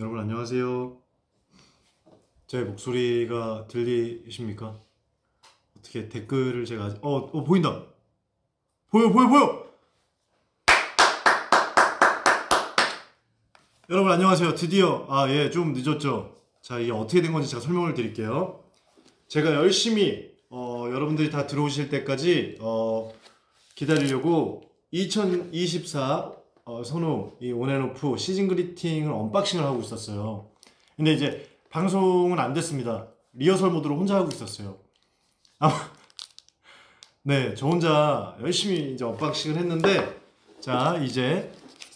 여러분 안녕하세요. 제 목소리가 들리십니까? 어떻게 댓글을 제가 보인다. 보여. 여러분 안녕하세요. 드디어 좀 늦었죠. 자, 이게 어떻게 된 건지 제가 설명을 드릴게요. 제가 열심히 여러분들이 다 들어오실 때까지 기다리려고 2024 선우 이 온앤오프 시즌 그리팅을 언박싱을 하고 있었어요. 근데 이제 방송은 안 됐습니다. 리허설 모드로 혼자 하고 있었어요. 네, 저 혼자 열심히 이제 언박싱을 했는데, 자, 이제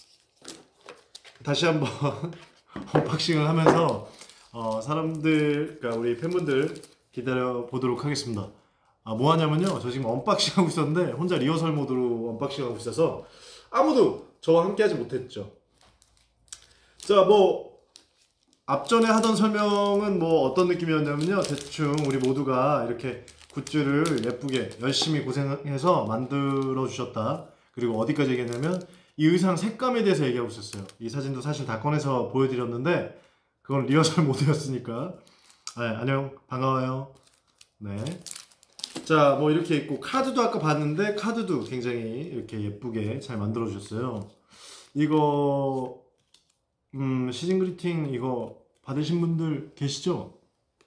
다시 한번 언박싱을 하면서 사람들, 그러니까 우리 팬분들 기다려 보도록 하겠습니다. 뭐 하냐면요, 저 지금 언박싱 하고 있었는데 혼자 리허설 모드로 언박싱 하고 있어서 아무도 저와 함께 하지 못했죠. 자, 뭐 앞전에 하던 설명은 뭐 어떤 느낌이었냐면요, 대충 우리 모두가 이렇게 굿즈를 예쁘게 열심히 고생해서 만들어 주셨다. 그리고 어디까지 얘기했냐면 이 의상 색감에 대해서 얘기하고 있었어요. 이 사진도 사실 다 꺼내서 보여드렸는데 그건 리허설 모드였으니까. 네, 안녕, 반가워요. 네. 자, 뭐 이렇게 있고, 카드도 아까 봤는데 카드도 굉장히 이렇게 예쁘게 잘 만들어 주셨어요. 이거 시즌 그리팅 이거 받으신 분들 계시죠?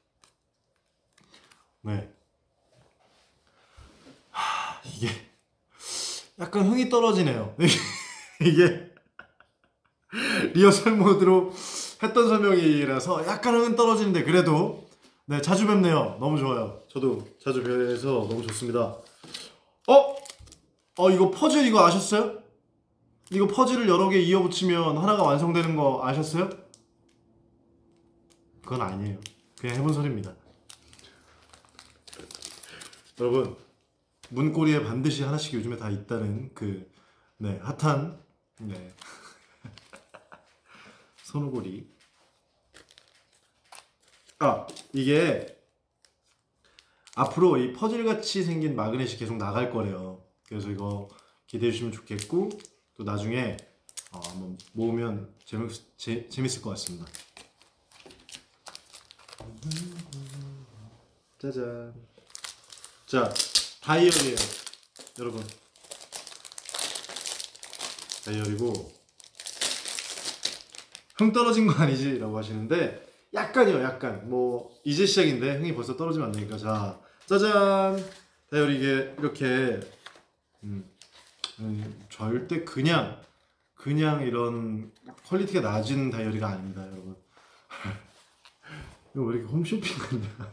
네. 이게 약간 흥이 떨어지네요. 이게 리허설 모드로 했던 설명이라서 약간 흥은 떨어지는데 그래도 네, 자주 뵙네요. 너무 좋아요. 저도 자주 뵈서 너무 좋습니다. 이거 퍼즐 이거 아셨어요? 이거 퍼즐을 여러 개 이어붙이면 하나가 완성되는 거 아셨어요? 그건 아니에요. 그냥 해본 소리입니다. 여러분, 문고리에 반드시 하나씩 요즘에 다 있다는 네, 핫한 네. 손오고리. 이게 앞으로 이 퍼즐같이 생긴 마그넷이 계속 나갈 거래요. 그래서 이거 기대해 주시면 좋겠고, 또 나중에 한번 모으면 재밌을 것 같습니다. 짜잔. 자, 다이어리예요, 여러분. 다이어리고, 흥 떨어진 거 아니지? 라고 하시는데 약간이요, 약간. 뭐 이제 시작인데 흥이 벌써 떨어지면 안 되니까. 자, 짜잔. 다이어리 이게 이렇게 절대 그냥 이런 퀄리티가 낮은 다이어리가 아닙니다, 여러분. 이거 왜 이렇게 홈쇼핑 같냐.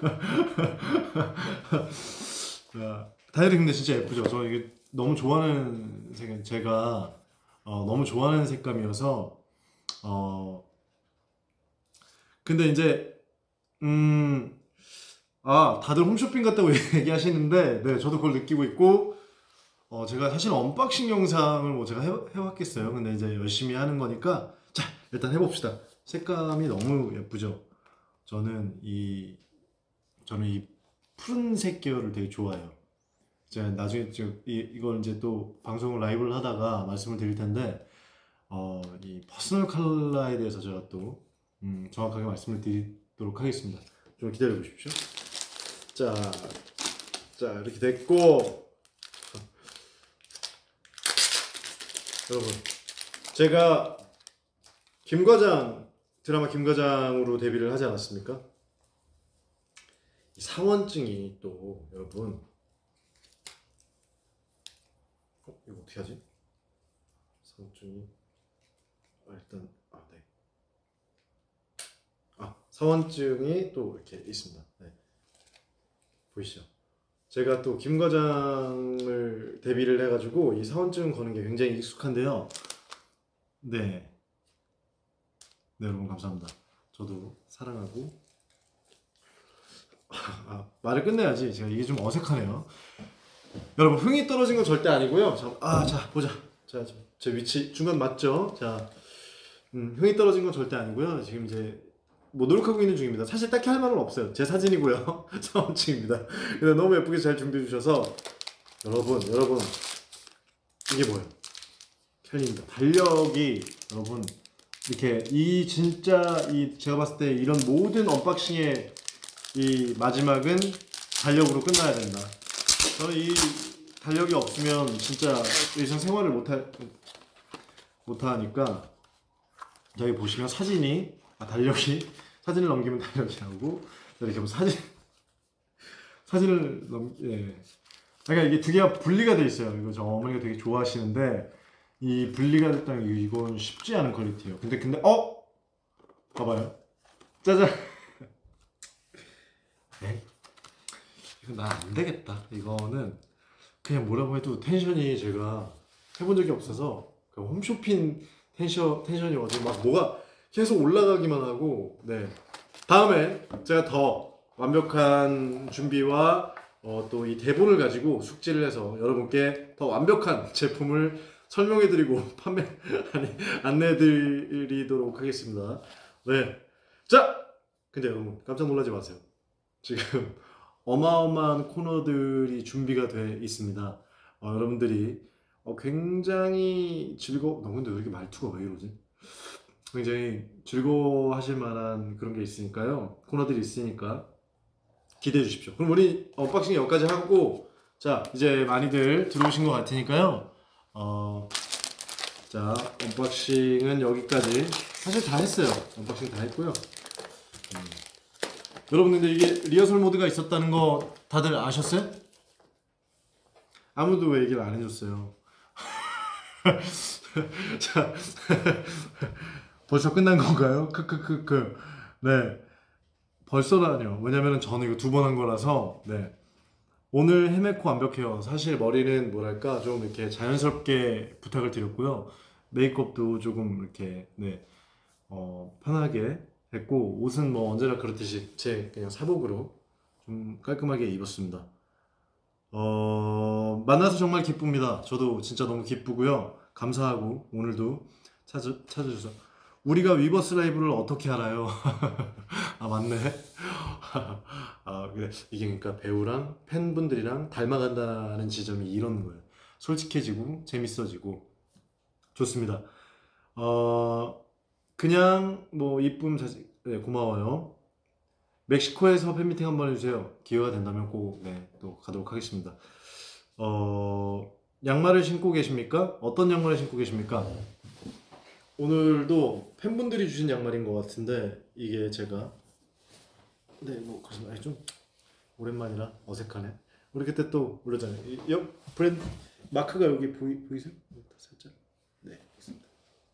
다이어리 근데 진짜 예쁘죠? 저 이게 너무 좋아하는 제가 너무 좋아하는 색감이어서 근데 이제 다들 홈쇼핑 같다고 얘기하시는데 네, 저도 그걸 느끼고 있고 제가 사실 언박싱 영상을 뭐 제가 해왔겠어요. 근데 이제 열심히 하는 거니까 자, 일단 해봅시다. 색감이 너무 예쁘죠? 저는 이 푸른색 계열을 되게 좋아해요. 제가 나중에 이걸 이제 또 방송을 라이브를 하다가 말씀을 드릴 텐데 이 퍼스널 컬러에 대해서 제가 또 정확하게 말씀을 드리도록 하겠습니다. 좀 기다려 보십시오. 자, 이렇게 됐고, 여러분, 제가 김과장, 드라마 김과장으로 데뷔를 하지 않았습니까? 이 사원증이 또 여러분, 이거 어떻게 하지? 사원증이 일단 네. 사원증이 또 이렇게 있습니다. 네. 보이시죠? 제가 또 김과장을 데뷔를 해가지고 이 사원증 거는 게 굉장히 익숙한데요. 네, 여러분 감사합니다. 저도 사랑하고 말을 끝내야지. 제가 이게 좀 어색하네요. 여러분, 흥이 떨어진 건 절대 아니고요. 자, 보자. 자, 제 위치 중간 맞죠? 자, 흥이 떨어진 건 절대 아니고요. 지금 이제 뭐 노력하고 있는 중입니다. 사실 딱히 할 말은 없어요. 제 사진이고요. 사원증입니다. 근데 너무 예쁘게 잘 준비해 주셔서 여러분 이게 뭐예요? 캘린더 달력이 여러분 이렇게 이 진짜 이 제가 봤을 때 이런 모든 언박싱의 이 마지막은 달력으로 끝나야 된다. 저는 이 달력이 없으면 진짜 일상 생활을 못하니까 여기 보시면 사진이 달력이 사진을 넘기면 달력이 나오고 이렇게 보면 사진을 예. 그러니까 이게 두 개가 분리가 돼 있어요. 이거 저 어머니가 되게 좋아하시는데 이 분리가 됐다는 게 이건 쉽지 않은 퀄리티예요. 근데 봐봐요. 짜잔. 네? 이거 나 안 되겠다. 이거는 그냥 뭐라고 해도 텐션이 제가 해본 적이 없어서 그 홈쇼핑 텐션이 어디 막 뭐가 계속 올라가기만 하고. 네. 다음에 제가 더 완벽한 준비와 또 이 대본을 가지고 숙지를 해서 여러분께 더 완벽한 제품을 설명해드리고 안내해드리도록 하겠습니다. 네. 자! 근데 여러분 깜짝 놀라지 마세요. 지금 어마어마한 코너들이 준비가 돼 있습니다. 여러분들이 굉장히 근데 왜 이렇게 말투가 왜 이러지? 굉장히 즐거워하실 만한 그런 게 있으니까요. 코너들이 있으니까 기대해 주십시오. 그럼 우리 언박싱 여기까지 하고, 자 이제 많이들 들어오신 것 같으니까요. 자 언박싱은 여기까지. 사실 다 했어요. 언박싱 다 했고요. 여러분 근데 이게 리허설 모드가 있었다는 거 다들 아셨어요? 아무도 왜 얘기를 안 해줬어요. 자 벌써 끝난 건가요? 크크크크. 네. 벌써라뇨. 왜냐면 저는 이거 2번 한 거라서. 네. 오늘 헤메코 완벽해요. 사실 머리는 뭐랄까 좀 이렇게 자연스럽게 부탁을 드렸고요. 메이크업도 조금 이렇게 네. 편하게 했고, 옷은 뭐 언제나 그렇듯이 제 그냥 사복으로 좀 깔끔하게 입었습니다. 만나서 정말 기쁩니다. 저도 진짜 너무 기쁘고요. 감사하고 오늘도 찾아주셔서. 우리가 위버스 라이브를 어떻게 알아요? 아 맞네. 그래. 이게 그러니까 배우랑 팬분들이랑 닮아간다는 지점이 이런 거예요. 솔직해지고 재밌어지고 좋습니다. 그냥 뭐 이쁨 자식. 네, 고마워요. 멕시코에서 팬미팅 한번 해주세요. 기회가 된다면 꼭 네, 또 가도록 하겠습니다. 양말을 신고 계십니까? 어떤 양말을 신고 계십니까? 오늘도 팬분들이 주신 양말인 것 같은데 이게 제가 뭐 그렇습니다. 좀 오랜만이라 어색하네. 우리 그때 또 올렸잖아요. 옆 브랜드 마크가 여기 보이세요? 살짝. 네, 있습니다.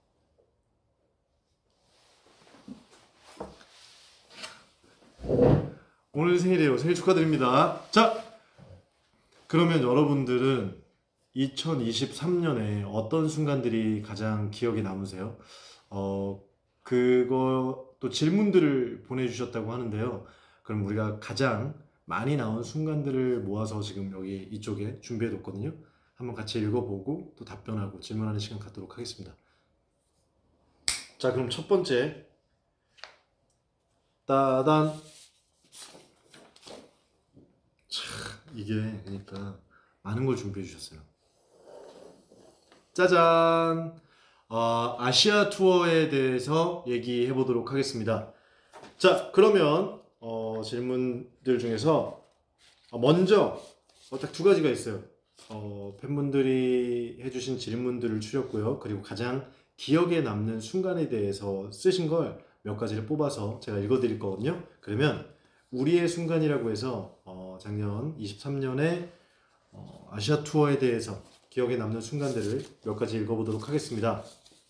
오늘 생일이에요. 생일 축하드립니다. 자, 그러면 여러분들은 2023년에 어떤 순간들이 가장 기억에 남으세요? 그거 또 질문들을 보내주셨다고 하는데요. 그럼 우리가 가장 많이 나온 순간들을 모아서 지금 여기 이쪽에 준비해뒀거든요. 한번 같이 읽어보고 또 답변하고 질문하는 시간 갖도록 하겠습니다. 자, 그럼 첫 번째 따단. 이게 그러니까 많은 걸 준비해 주셨어요. 짜잔. 아시아 투어에 대해서 얘기해 보도록 하겠습니다. 자, 그러면 질문들 중에서 먼저 딱 2가지가 있어요. 팬분들이 해주신 질문들을 추렸고요. 그리고 가장 기억에 남는 순간에 대해서 쓰신 걸 몇 가지를 뽑아서 제가 읽어드릴 거거든요. 그러면 우리의 순간이라고 해서 작년 23년에 아시아 투어에 대해서 기억에 남는 순간들을 몇 가지 읽어보도록 하겠습니다.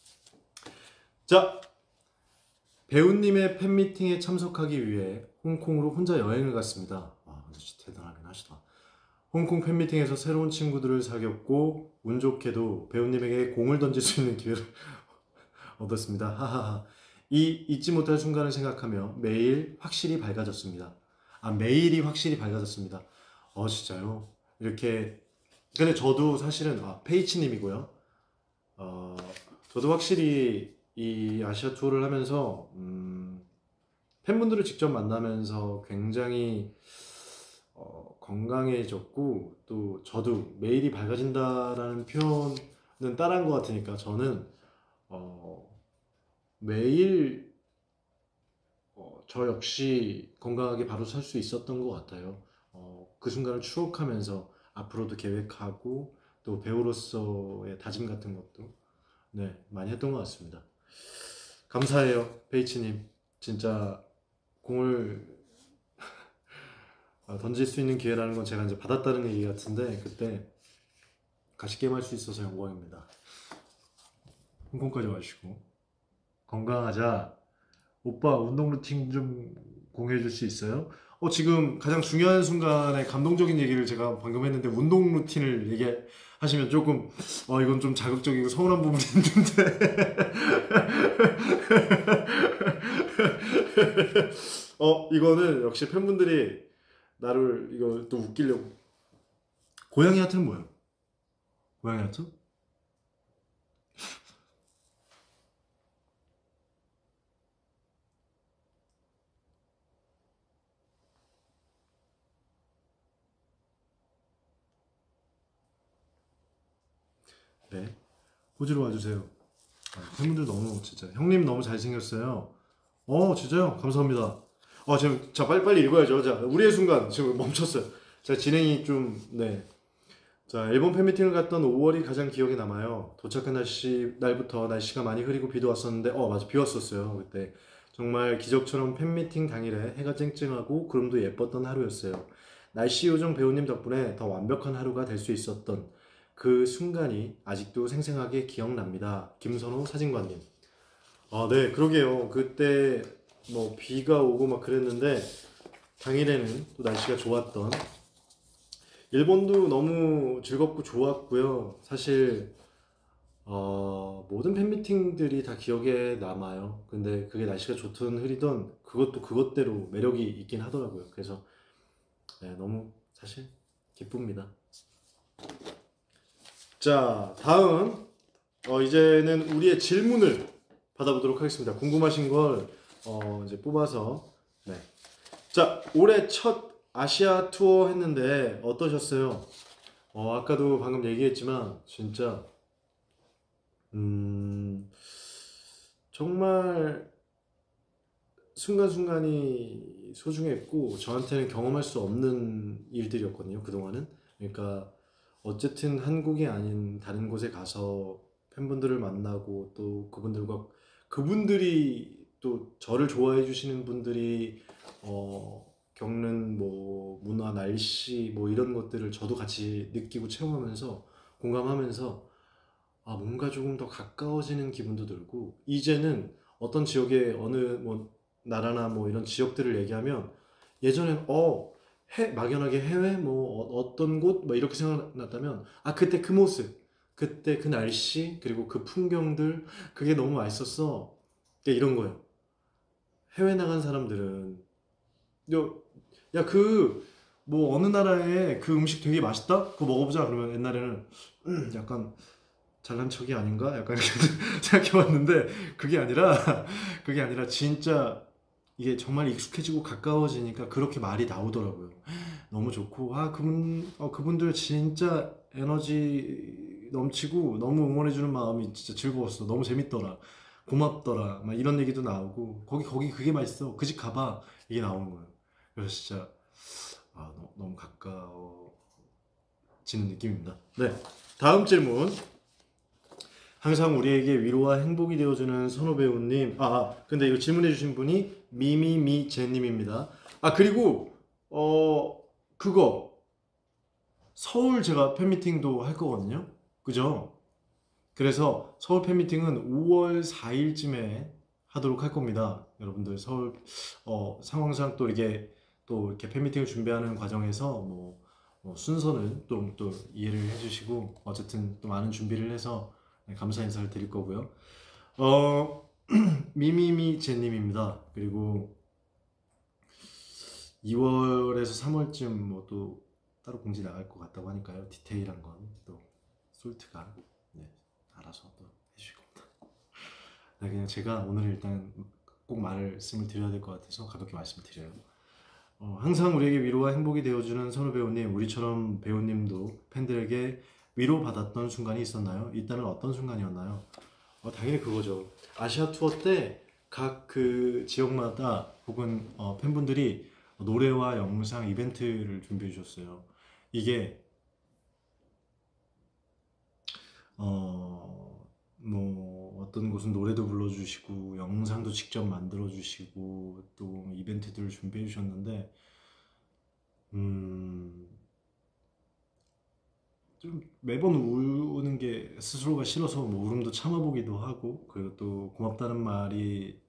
자, 배우님의 팬미팅에 참석하기 위해 홍콩으로 혼자 여행을 갔습니다. 진짜 대단하긴 하시다. 홍콩 팬미팅에서 새로운 친구들을 사귀었고 운 좋게도 배우님에게 공을 던질 수 있는 기회를 얻었습니다. 하하하. 이 잊지 못할 순간을 생각하며 매일 확실히 밝아졌습니다. 매일이 확실히 밝아졌습니다. 진짜요? 이렇게. 근데 저도 사실은 페이치님이고요. 저도 확실히 이 아시아 투어를 하면서 팬분들을 직접 만나면서 굉장히 건강해졌고, 또 저도 매일이 밝아진다라는 표현은 따라한 것 같으니까 저는 매일 저 역시 건강하게 바로 설 수 있었던 것 같아요. 그 순간을 추억하면서 앞으로도 계획하고 또 배우로서의 다짐 같은 것도 네, 많이 했던 것 같습니다. 감사해요, 페이치님. 진짜 공을 던질 수 있는 기회라는 건 제가 이제 받았다는 얘기 같은데 그때 같이 게임할 수 있어서 영광입니다. 홍콩까지 와주시고 건강하자. 오빠 운동 루틴 좀 공유해 줄 수 있어요? 지금 가장 중요한 순간에 감동적인 얘기를 제가 방금 했는데 운동 루틴을 얘기하시면 조금 이건 좀 자극적이고 서운한 부분이 있는데 이거는 역시 팬분들이 나를 이거 또 웃기려고. 고양이 하트는 뭐예요? 고양이 하트? 네, 호주로 와주세요. 팬분들 너무 진짜 형님 너무 잘생겼어요. 진짜요? 감사합니다. 지금 자 빨리빨리 읽어야죠. 자 우리의 순간 지금 멈췄어요. 자 진행이 좀 네. 자 일본 팬미팅을 갔던 5월이 가장 기억에 남아요. 도착한 날부터 날씨가 많이 흐리고 비도 왔었는데 맞아 비 왔었어요. 그때 정말 기적처럼 팬미팅 당일에 해가 쨍쨍하고 구름도 예뻤던 하루였어요. 날씨 요정 배우님 덕분에 더 완벽한 하루가 될 수 있었던 그 순간이 아직도 생생하게 기억납니다. 김선호 사진관님. 네, 그러게요. 그때 뭐 비가 오고 막 그랬는데 당일에는 또 날씨가 좋았던 일본도 너무 즐겁고 좋았고요. 사실 모든 팬미팅들이 다 기억에 남아요. 근데 그게 날씨가 좋든 흐리든 그것도 그것대로 매력이 있긴 하더라고요. 그래서 네, 너무 사실 기쁩니다. 자, 다음 이제는 우리의 질문을 받아보도록 하겠습니다. 궁금하신 걸 이제 뽑아서 네. 자, 올해 첫 아시아 투어 했는데 어떠셨어요? 아까도 방금 얘기했지만 진짜 정말 순간순간이 소중했고 저한테는 경험할 수 없는 일들이었거든요. 그동안은. 그러니까 어쨌든 한국이 아닌 다른 곳에 가서 팬분들을 만나고 또 그분들이 또 저를 좋아해 주시는 분들이 겪는 뭐 문화, 날씨 뭐 이런 것들을 저도 같이 느끼고 체험하면서 공감하면서 뭔가 조금 더 가까워지는 기분도 들고 이제는 어떤 지역의 어느 뭐 나라나 뭐 이런 지역들을 얘기하면 예전엔 막연하게 해외 뭐 어떤 곳 뭐 이렇게 생각났다면 그때 그 모습 그때 그 날씨 그리고 그 풍경들 그게 너무 맛있었어. 이런 거예요. 해외 나간 사람들은 야 그 뭐 어느 나라에 그 음식 되게 맛있다? 그거 먹어보자. 그러면 옛날에는 약간 잘난 척이 아닌가? 약간 이렇게 생각해봤는데 그게 아니라 진짜 이게 정말 익숙해지고 가까워지니까 그렇게 말이 나오더라고요. 너무 좋고 그분들 진짜 에너지 넘치고 너무 응원해주는 마음이 진짜 즐거웠어. 너무 재밌더라. 고맙더라. 막 이런 얘기도 나오고 거기 그게 맛있어. 그 집 가봐. 이게 나오는 거예요. 그래서 진짜 너무 가까워지는 느낌입니다. 네, 다음 질문. 항상 우리에게 위로와 행복이 되어주는 선호 배우님. 근데 이거 질문해주신 분이 미미미제님입니다. 그리고 그거 서울 제가 팬미팅도 할 거거든요. 그죠? 그래서 서울 팬미팅은 5월 4일쯤에 하도록 할 겁니다. 여러분들 서울 상황상 또 이렇게 팬미팅을 준비하는 과정에서 뭐 순서는 또 이해를 해주시고 어쨌든 또 많은 준비를 해서 감사 인사를 드릴 거고요. 미미미 제님입니다. 그리고 2월에서 3월쯤 뭐 또 따로 공지 나갈 것 같다고 하니까요. 디테일한 건 또 솔트가 알아서 또 해주실 겁니다. 그냥 제가 오늘 일단 꼭 말씀을 드려야 될 것 같아서 가볍게 말씀을 드려요. 항상 우리에게 위로와 행복이 되어주는 선우 배우님, 우리처럼 배우님도 팬들에게 위로받았던 순간이 있었나요? 있다면 어떤 순간이었나요? 당연히 그거죠. 아시아 투어 때 각 그 지역마다 혹은 팬분들이 노래와 영상 이벤트를 준비해 주셨어요. 이게 뭐 어떤 곳은 노래도 불러주시고 영상도 직접 만들어 주시고 또 이벤트들을 준비해 주셨는데 음, 좀 매번 우는 게 스스로가 싫어서 뭐 울음도 참아보기도 하고 그리고 또 고맙다는 말이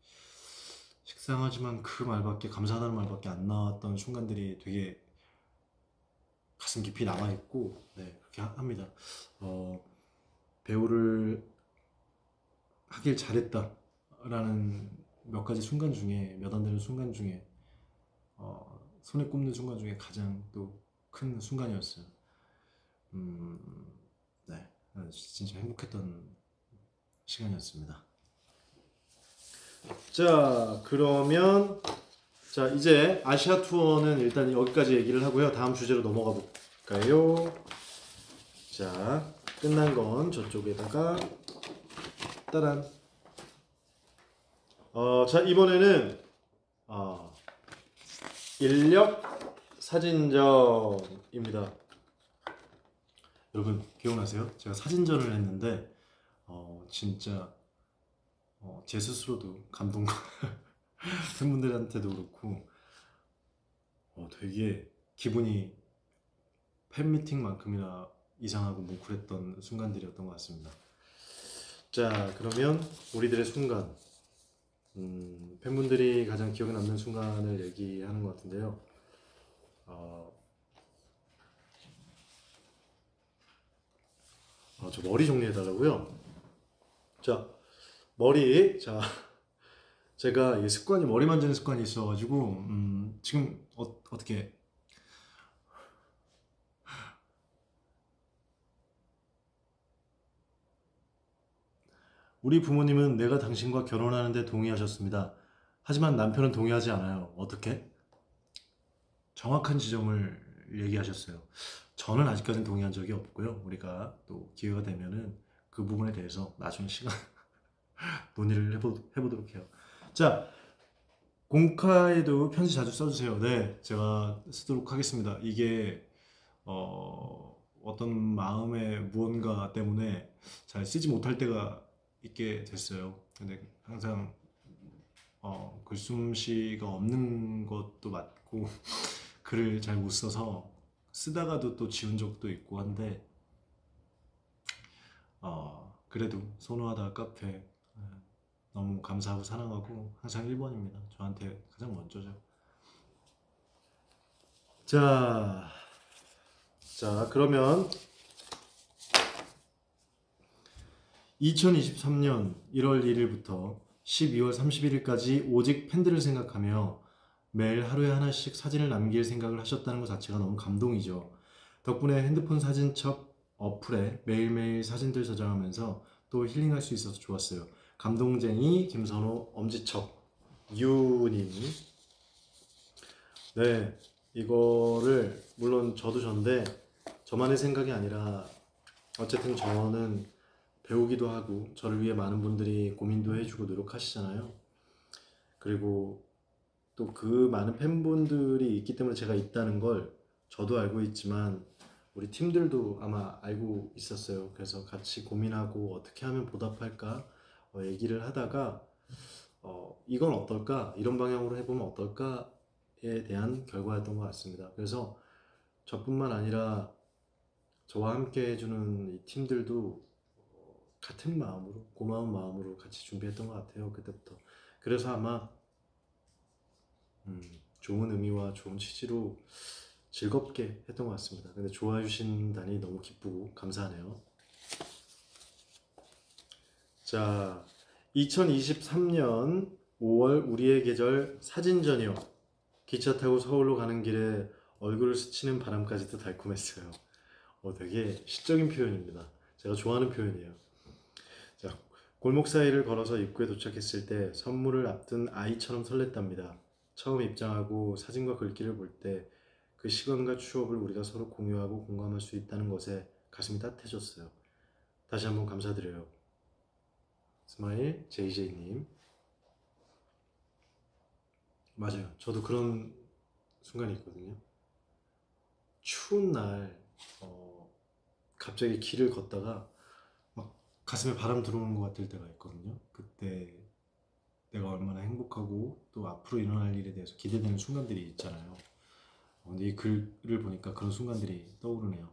식상하지만 그 말밖에 감사하다는 말밖에 안 나왔던 순간들이 되게 가슴 깊이 남아있고 네 그렇게 합니다. 어, 배우를 하길 잘했다 라는 몇 가지 순간 중에 몇 안 되는 순간 중에 손에 꼽는 순간 중에 가장 또 큰 순간이었어요. 음, 네 진짜 행복했던 시간이었습니다. 자 그러면 자 이제 아시아 투어는 일단 여기까지 얘기를 하고요. 다음 주제로 넘어가 볼까요? 자 끝난 건 저쪽에다가 따란 자 이번에는 인력 사진전입니다. 여러분 기억나세요? 제가 사진전을 했는데 진짜 제 스스로도 감동 팬분들한테도 그렇고 되게 기분이 팬미팅만큼이나 이상하고 뭉클했던 순간들이었던 것 같습니다. 자 그러면 우리들의 순간 팬분들이 가장 기억에 남는 순간을 얘기하는 것 같은데요. 저 머리 정리해달라고요? 자 머리 자 제가 이 습관이 머리 만지는 습관이 있어가지고 지금 어떻게 우리 부모님은 내가 당신과 결혼하는데 동의하셨습니다. 하지만 남편은 동의하지 않아요. 어떻게? 정확한 지점을 얘기하셨어요. 저는 아직까지는 동의한 적이 없고요. 우리가 또 기회가 되면은 그 부분에 대해서 나중에 시간 논의를 해보도록 해요. 자, 공카에도 편지 자주 써주세요. 네, 제가 쓰도록 하겠습니다. 이게 어떤 마음의 무언가 때문에 잘 쓰지 못할 때가 있게 됐어요. 근데 항상 글솜씨가 없는 것도 맞고 글을 잘 못 써서 쓰다가도 또 지운 적도 있고 한데 그래도 소노하다 카페 너무 감사하고 사랑하고 항상 1번입니다. 저한테 가장 먼저죠. 자 그러면 2023년 1월 1일부터 12월 31일까지 오직 팬들을 생각하며 매일 하루에 하나씩 사진을 남길 생각을 하셨다는 것 자체가 너무 감동이죠. 덕분에 핸드폰 사진첩 어플에 매일매일 사진들 저장하면서 또 힐링할 수 있어서 좋았어요. 감동쟁이 김선호 엄지척 유님. 네 이거를 물론 저도 전데 저만의 생각이 아니라 어쨌든 저는 배우기도 하고 저를 위해 많은 분들이 고민도 해주고 노력하시잖아요. 그리고 또 그 많은 팬분들이 있기 때문에 제가 있다는 걸 저도 알고 있지만 우리 팀들도 아마 알고 있었어요. 그래서 같이 고민하고 어떻게 하면 보답할까 얘기를 하다가 이건 어떨까? 이런 방향으로 해보면 어떨까?에 대한 결과였던 것 같습니다. 그래서 저뿐만 아니라 저와 함께 해주는 이 팀들도 같은 마음으로 고마운 마음으로 같이 준비했던 것 같아요. 그때부터. 그래서 아마 좋은 의미와 좋은 취지로 즐겁게 했던 것 같습니다. 근데 좋아해 주신다니 너무 기쁘고 감사하네요. 자 2023년 5월 우리의 계절 사진전이요. 기차 타고 서울로 가는 길에 얼굴을 스치는 바람까지도 달콤했어요. 되게 시적인 표현입니다. 제가 좋아하는 표현이에요. 자, 골목 사이를 걸어서 입구에 도착했을 때 선물을 앞둔 아이처럼 설렜답니다. 처음 입장하고 사진과 글귀를 볼 때 그 시간과 추억을 우리가 서로 공유하고 공감할 수 있다는 것에 가슴이 따뜻해졌어요. 다시 한번 감사드려요. 스마일 JJ님. 맞아요. 저도 그런 순간이 있거든요. 추운 날 갑자기 길을 걷다가 막 가슴에 바람 들어오는 것 같을 때가 있거든요. 그때 내가 얼마나 행복하고 또 앞으로 일어날 일에 대해서 기대되는 순간들이 있잖아요. 근데 이 글을 보니까 그런 순간들이 떠오르네요.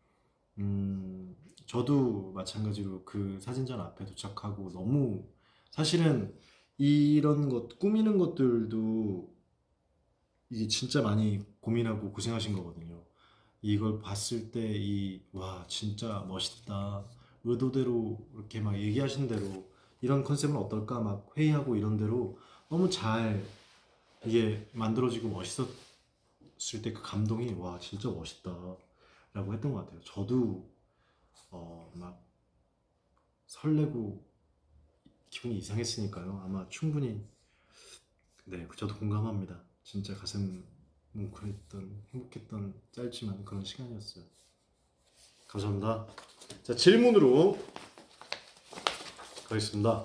저도 마찬가지로 그 사진전 앞에 도착하고 너무 사실은 이런 것 꾸미는 것들도 이게 진짜 많이 고민하고 고생하신 거거든요. 이걸 봤을 때 와 진짜 멋있다, 의도대로 이렇게 막 얘기하신 대로 이런 컨셉은 어떨까 막 회의하고 이런 대로 너무 잘 이게 만들어지고 멋있었을 때 그 감동이 와 진짜 멋있다 라고 했던 것 같아요. 저도 막 설레고 기분이 이상했으니까요. 아마 충분히 네 저도 공감합니다. 진짜 가슴 뭉클했던 행복했던 짧지만 그런 시간이었어요. 감사합니다. 자 질문으로 가겠습니다.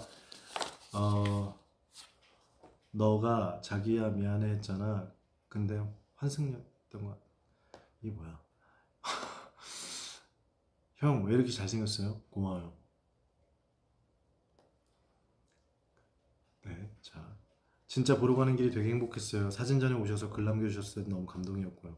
너가 자기야 미안해 했잖아. 근데 환승이었던 거 이게 뭐야? 형 왜 이렇게 잘생겼어요? 고마워요. 네, 자 진짜 보러 가는 길이 되게 행복했어요. 사진전에 오셔서 글 남겨주셨을 때 너무 감동이었고요.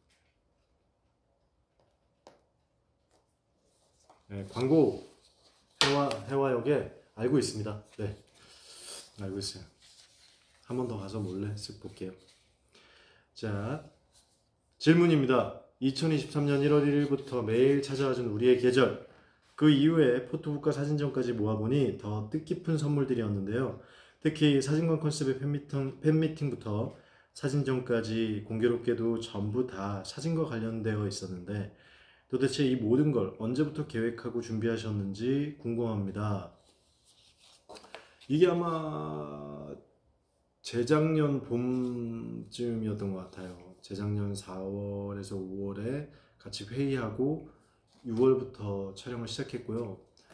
네, 광고 해화역에 알고 있습니다. 네, 알고 있어요. 한 번 더 가서 몰래 쓱 볼게요. 자, 질문입니다. 2023년 1월 1일부터 매일 찾아와준 우리의 계절. 그 이후에 포토북과 사진전까지 모아보니 더 뜻깊은 선물들이었는데요. 특히 사진관 컨셉의 팬미팅부터 사진전까지 공교롭게도 전부 다 사진과 관련되어 있었는데 도대체 이 모든 걸 언제부터 계획하고 준비하셨는지 궁금합니다. 이게 아마 재작년 봄쯤이었던 것 같아요. 재작년 4월에서 5월에 같이 회의하고 6월부터 촬영을 시작했고요.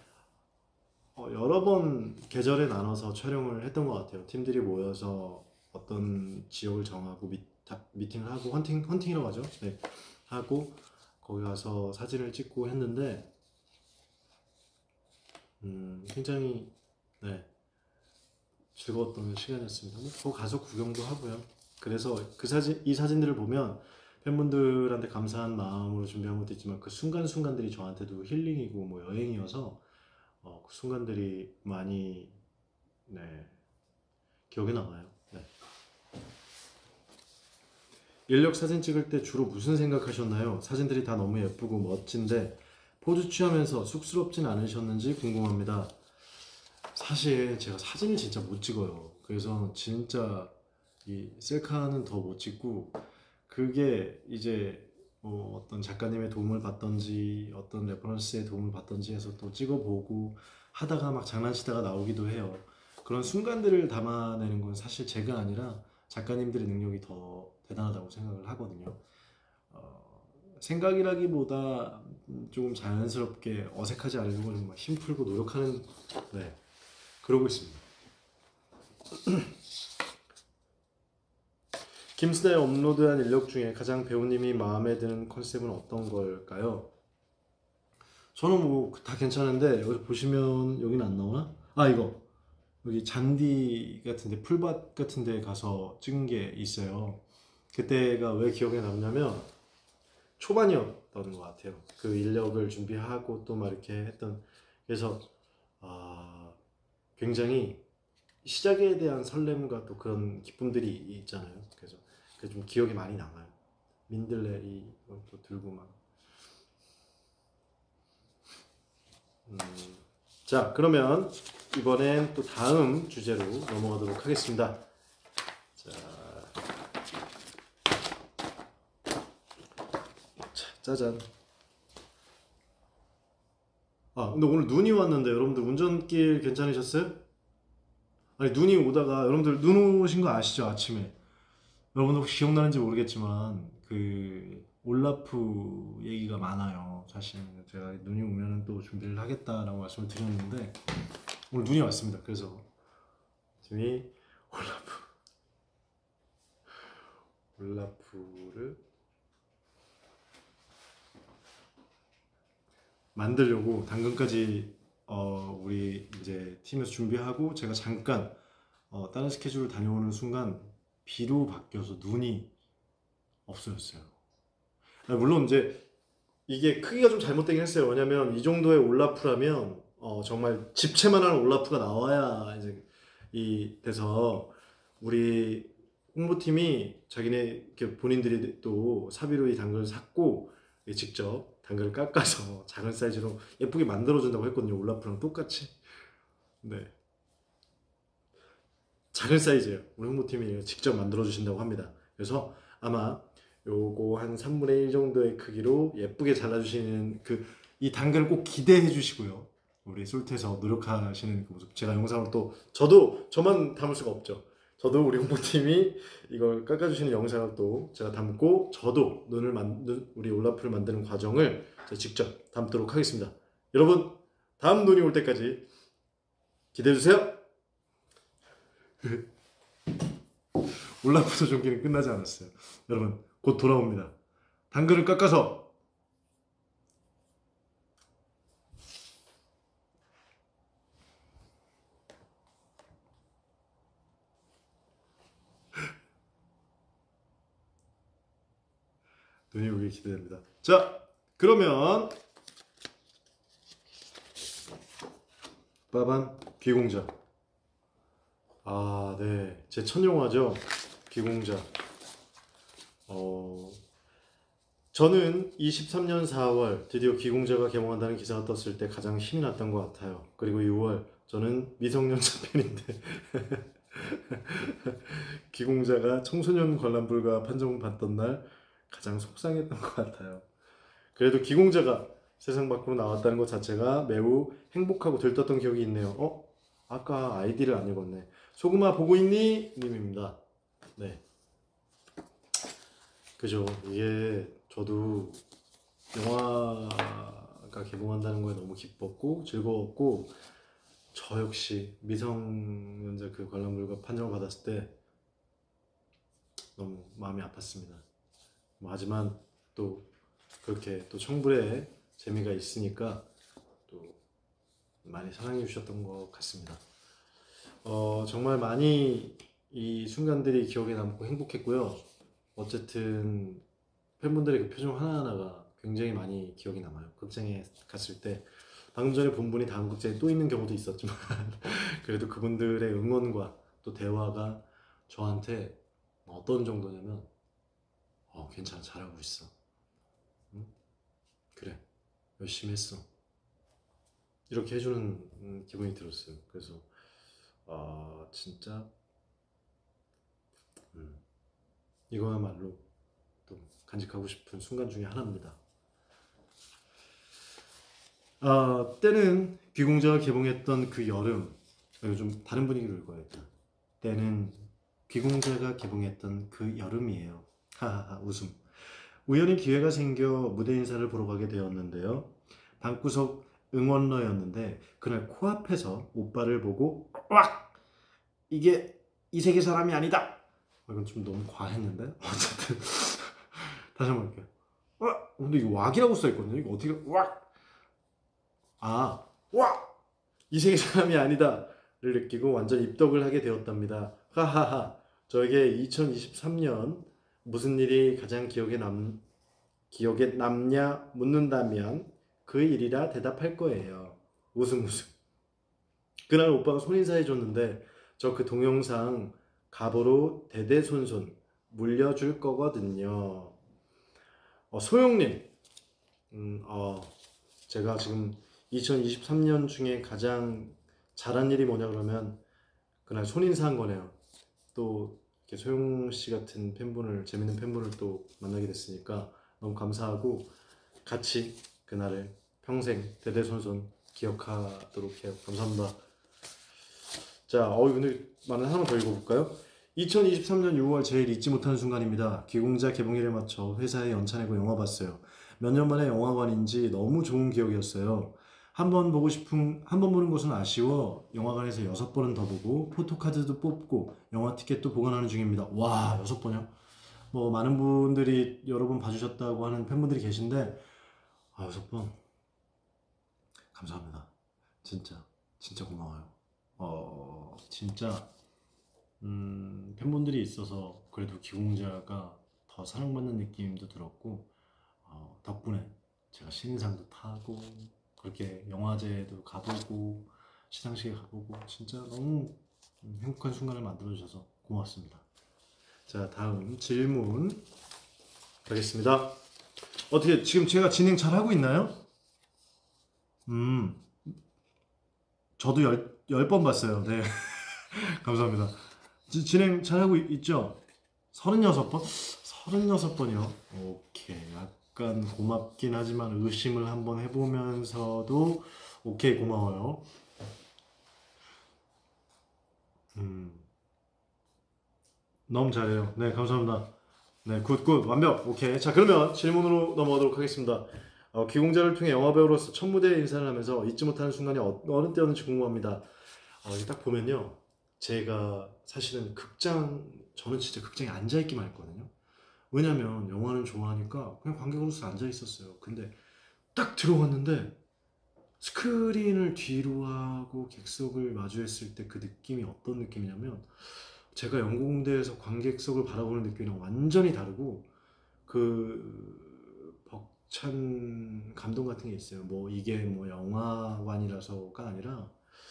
여러 번 계절에 나눠서 촬영을 했던 것 같아요. 팀들이 모여서 어떤 지역을 정하고 미팅을 하고 헌팅이라고 하죠. 네, 하고 거기 가서 사진을 찍고 했는데 굉장히 네, 즐거웠던 시간이었습니다. 거기 가서 구경도 하고요. 그래서 이 사진들을 보면 팬분들한테 감사한 마음으로 준비한 것도 있지만 그 순간순간들이 저한테도 힐링이고 뭐 여행이어서 그 순간들이 많이 네, 기억에 남아요. 네. 인력 사진 찍을 때 주로 무슨 생각하셨나요? 사진들이 다 너무 예쁘고 멋진데 포즈 취하면서 쑥스럽진 않으셨는지 궁금합니다. 사실 제가 사진을 진짜 못 찍어요. 그래서 진짜 이 셀카는 더 못 찍고 그게 이제 뭐 어떤 작가님의 도움을 받던지 어떤 레퍼런스의 도움을 받던지 해서 또 찍어보고 하다가 막 장난치다가 나오기도 해요. 그런 순간들을 담아내는 건 사실 제가 아니라 작가님들의 능력이 더 대단하다고 생각을 하거든요. 생각이라기보다 조금 자연스럽게 어색하지 않으려고 힘 풀고 노력하는 네, 그러고 있습니다. 김스나에 업로드한 인력 중에 가장 배우님이 마음에 드는 컨셉은 어떤 걸까요? 저는 뭐 다 괜찮은데 여기 보시면 여기는 안 나오나? 이거 여기 잔디 같은데 풀밭 같은데 가서 찍은 게 있어요. 그때가 왜 기억에 남냐면 초반이었던 것 같아요. 그 인력을 준비하고 또 막 이렇게 했던 그래서 굉장히 시작에 대한 설렘과 또 그런 기쁨들이 있잖아요. 그래서 그게 좀 기억에 많이 남아요. 민들레리 또 들고 막. 자, 그러면 이번엔 또 다음 주제로 넘어가도록 하겠습니다. 자, 짜잔. 근데 오늘 눈이 왔는데 여러분들 운전길 괜찮으셨어요? 아니 눈이 오다가 여러분들 눈 오신 거 아시죠? 아침에 여러분들 혹시 기억나는지 모르겠지만 그 올라프 얘기가 많아요. 사실 제가 눈이 오면 또 준비를 하겠다라고 말씀을 드렸는데 오늘 눈이 왔습니다. 그래서 팀이 올라프를 만들려고 당근까지 우리 이제 팀에서 준비하고 제가 잠깐 다른 스케줄을 다녀오는 순간 비로 바뀌어서 눈이 없어졌어요. 물론 이제 이게 크기가 좀 잘못되긴 했어요. 왜냐면 이 정도의 올라프라면 정말 집채만한 올라프가 나와야 이제 이 돼서 우리 홍보팀이 자기네 본인들이 또 사비로 이 당근을 샀고 직접 당근을 깎아서 작은 사이즈로 예쁘게 만들어준다고 했거든요. 올라프랑 똑같이. 네, 작은 사이즈예요. 우리 홍보팀이 직접 만들어주신다고 합니다. 그래서 아마 요거 한 3분의 1 정도의 크기로 예쁘게 잘라주시는 이 당근을 꼭 기대해 주시고요. 우리 솔트에서 노력하시는 그 모습 제가 영상을 또 저만 담을 수가 없죠. 저도 우리 홍보팀이 이걸 깎아주시는 영상을 또 제가 담고 저도 우리 올라프를 만드는 과정을 제가 직접 담도록 하겠습니다. 여러분 다음 눈이 올 때까지 기대해주세요. 올라프 조종기는 끝나지 않았어요. 여러분 곧 돌아옵니다. 당근을 깎아서 눈이 오길 기대됩니다. 자, 그러면 빠밤 귀공자. 아, 네, 제 첫 영화죠. 귀공자. 저는 23년 4월 드디어 귀공자가 개봉한다는 기사가 떴을 때 가장 힘이 났던 것 같아요. 그리고 6월 저는 미성년자 팬인데 귀공자가 청소년 관람불가 판정받던 날 가장 속상했던 것 같아요. 그래도 귀공자가 세상 밖으로 나왔다는 것 자체가 매우 행복하고 들떴던 기억이 있네요. 아까 아이디를 안 읽었네. 소금아 보고 있니? 님입니다. 네, 그죠. 이게 저도 영화가 개봉한다는 거에 너무 기뻤고 즐거웠고 저 역시 미성년자 그 관람불가 판정을 받았을 때 너무 마음이 아팠습니다. 하지만 또 그렇게 또 청불에 재미가 있으니까 또 많이 사랑해 주셨던 것 같습니다. 정말 많이 이 순간들이 기억에 남고 행복했고요. 어쨌든 팬분들의 그 표정 하나하나가 굉장히 많이 기억이 남아요. 극장에 갔을 때 방금 전에 본 분이 다음 극장에 또 있는 경우도 있었지만 그래도 그분들의 응원과 또 대화가 저한테 어떤 정도냐면 괜찮아, 잘하고 있어, 응? 그래, 열심히 했어, 이렇게 해주는 기분이 들었어요. 그래서 진짜 이거야말로 또 간직하고 싶은 순간 중에 하나입니다. 때는 귀공자가 개봉했던 그 여름, 이거 좀 다른 분위기로 읽어요. 일단 때는 귀공자가 개봉했던 그 여름이에요. 하하하 웃음. 우연히 기회가 생겨 무대 인사를 보러 가게 되었는데요. 방구석 응원러였는데 그날 코앞에서 오빠를 보고 왁! 이게 이 세계 사람이 아니다! 이건 좀 너무 과했는데? 어쨌든 다시 한번 할게요. 근데 이거 왁이라고 써있거든요. 이거 어떻게 왁! 왁! 이 세계 사람이 아니다! 를 느끼고 완전 입덕을 하게 되었답니다. 하하하. 저에게 2023년 무슨 일이 가장 기억에 남냐 묻는다면 그 일이라 대답할 거예요. 웃음 웃음. 그날 오빠가 손인사해 줬는데 저 그 동영상 가보로 대대손손 물려줄 거거든요. 소영님, 제가 지금 2023년 중에 가장 잘한 일이 뭐냐 그러면 그날 손인사한 거네요. 또 이렇게 소영씨 같은 팬분을, 재밌는 팬분을 또 만나게 됐으니까 너무 감사하고 같이 그날을 평생 대대손손 기억하도록 해요. 감사합니다. 자, 근데 하나만 더 읽어볼까요? 2023년 6월 제일 잊지 못하는 순간입니다. 귀공자 개봉일에 맞춰 회사에 연차 내고 영화 봤어요. 몇 년 만에 영화관인지 너무 좋은 기억이었어요. 한 번 보는 것은 아쉬워 영화관에서 6번은 더 보고 포토카드도 뽑고 영화 티켓도 보관하는 중입니다. 와, 6번이요? 뭐 많은 분들이 여러 번 봐주셨다고 하는 팬분들이 계신데 6번 감사합니다. 진짜 고마워요. 진짜 팬분들이 있어서 그래도 기공자가 더 사랑받는 느낌도 들었고 덕분에 제가 신인상도 타고 그렇게 영화제도 가보고 시상식에 가보고 진짜 너무 행복한 순간을 만들어주셔서 고맙습니다. 자, 다음 질문 가겠습니다. 어떻게 지금 제가 진행 잘 하고 있나요? 저도 10번 봤어요. 네. 감사합니다. 진행 잘 하고 있죠? 36번? 36번이요? 오케이. 약간 고맙긴 하지만 의심을 한번 해보면서도 오케이, 고마워요. 너무 잘해요. 네, 감사합니다. 네, 굿, 완벽. 오케이. 자, 그러면 질문으로 넘어가도록 하겠습니다. 귀공자를 통해 영화배우로서 첫 무대 인사를 하면서 잊지 못하는 순간이 어느 때였는지 궁금합니다. 딱 보면요. 제가 사실은 저는 진짜 극장에 앉아있기만 했거든요. 왜냐면 영화는 좋아하니까 그냥 관객으로서 앉아있었어요. 근데 딱 들어갔는데 스크린을 뒤로 하고 객석을 마주했을 때 그 느낌이 어떤 느낌이냐면 제가 연극무대에서 관객석을 바라보는 느낌이랑 완전히 다르고 그 벅찬 감동 같은 게 있어요. 뭐 이게 뭐 영화관이라서가 아니라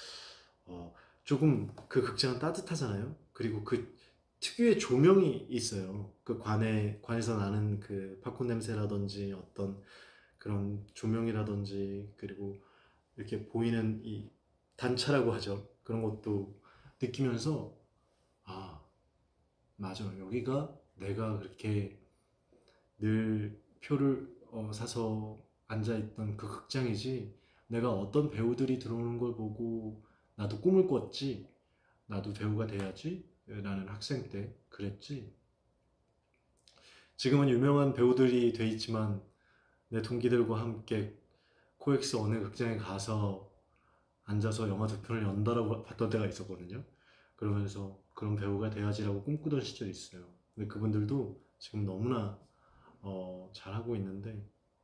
조금 그 극장은 따뜻하잖아요. 그리고 그 특유의 조명이 있어요. 그 관에서 나는 그 팝콘 냄새라든지 어떤 그런 조명이라든지 그리고 이렇게 보이는 이 단차라고 하죠. 그런 것도 느끼면서 맞아. 여기가 내가 그렇게 늘 표를 사서 앉아있던 그 극장이지 내가 어떤 배우들이 들어오는 걸 보고 나도 꿈을 꿨지 나도 배우가 돼야지 라는 학생 때 그랬지 지금은 유명한 배우들이 돼 있지만 내 동기들과 함께 코엑스 어느 극장에 가서 앉아서 영화 2편을 연달아 봤던 때가 있었거든요. 그러면서 그런 배우가 돼야지라고 꿈꾸던 시절이 있어요. 근데 그분들도 지금 너무나 잘하고 있는데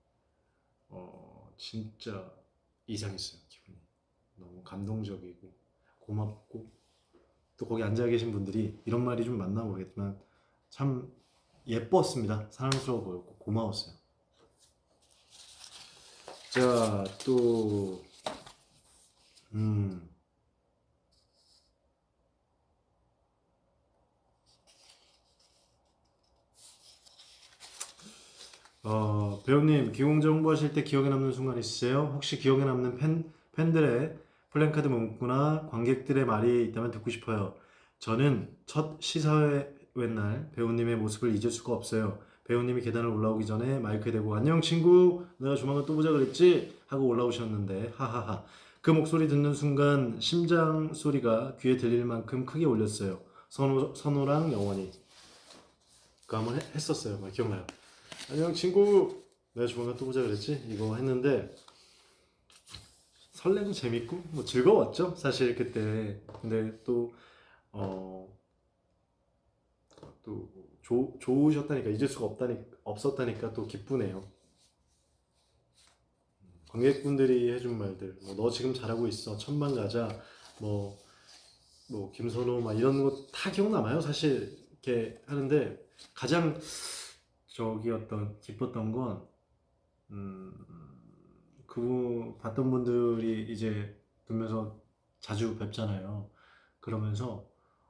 진짜 이상했어요. 기분이 너무 감동적이고 고맙고 또 거기 앉아 계신 분들이 이런 말이 좀 맞나 모르겠지만 참 예뻤습니다. 사랑스러워 보였고 고마웠어요. 자, 또 배우님 기공자 홍보하실 때 기억에 남는 순간 있으세요? 혹시 기억에 남는 팬들의 플랜카드 문구나 관객들의 말이 있다면 듣고 싶어요. 저는 첫 시사회 날 배우님의 모습을 잊을 수가 없어요. 배우님이 계단을 올라오기 전에 마이크에 대고 안녕 친구 내가 조만간 또 보자 그랬지? 하고 올라오셨는데 하하하 그 목소리 듣는 순간 심장 소리가 귀에 들릴 만큼 크게 울렸어요. 선호랑 영원히 그거 한번 했었어요. 기억나요? 안녕 친구 내가 조만간 또 보자 그랬지? 이거 했는데 설레고 재밌고 뭐 즐거웠죠 사실 그때. 근데 또 좋으셨다니까 잊을 수가 없었다니까 또 기쁘네요. 관객분들이 해준 말들 뭐 너 지금 잘하고 있어 천만 가자 뭐 김선호 막 이런 거 다 기억남아요 사실. 이렇게 하는데 가장 기뻤던 건 그 봤던 분들이 이제 보면서 자주 뵙잖아요. 그러면서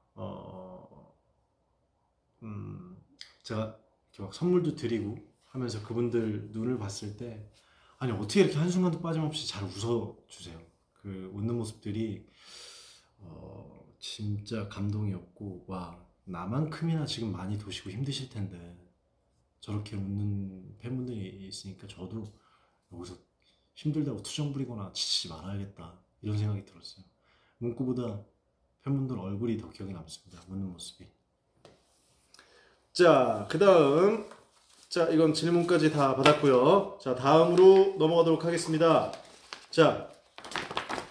제가 이렇게 막 선물도 드리고 하면서 그분들 눈을 봤을 때 아니 어떻게 이렇게 한순간도 빠짐없이 잘 웃어주세요. 그 웃는 모습들이 진짜 감동이었고 와 나만큼이나 지금 많이 도시고 힘드실 텐데 저렇게 웃는 팬분들이 있으니까 저도 여기서 힘들다고 투정 부리거나 지치지 말아야겠다 이런 생각이 들었어요. 문구보다 팬분들 얼굴이 더 기억에 남습니다. 웃는 모습이. 자, 그 다음 이건 질문까지 다 받았고요. 자, 다음으로 넘어가도록 하겠습니다. 자,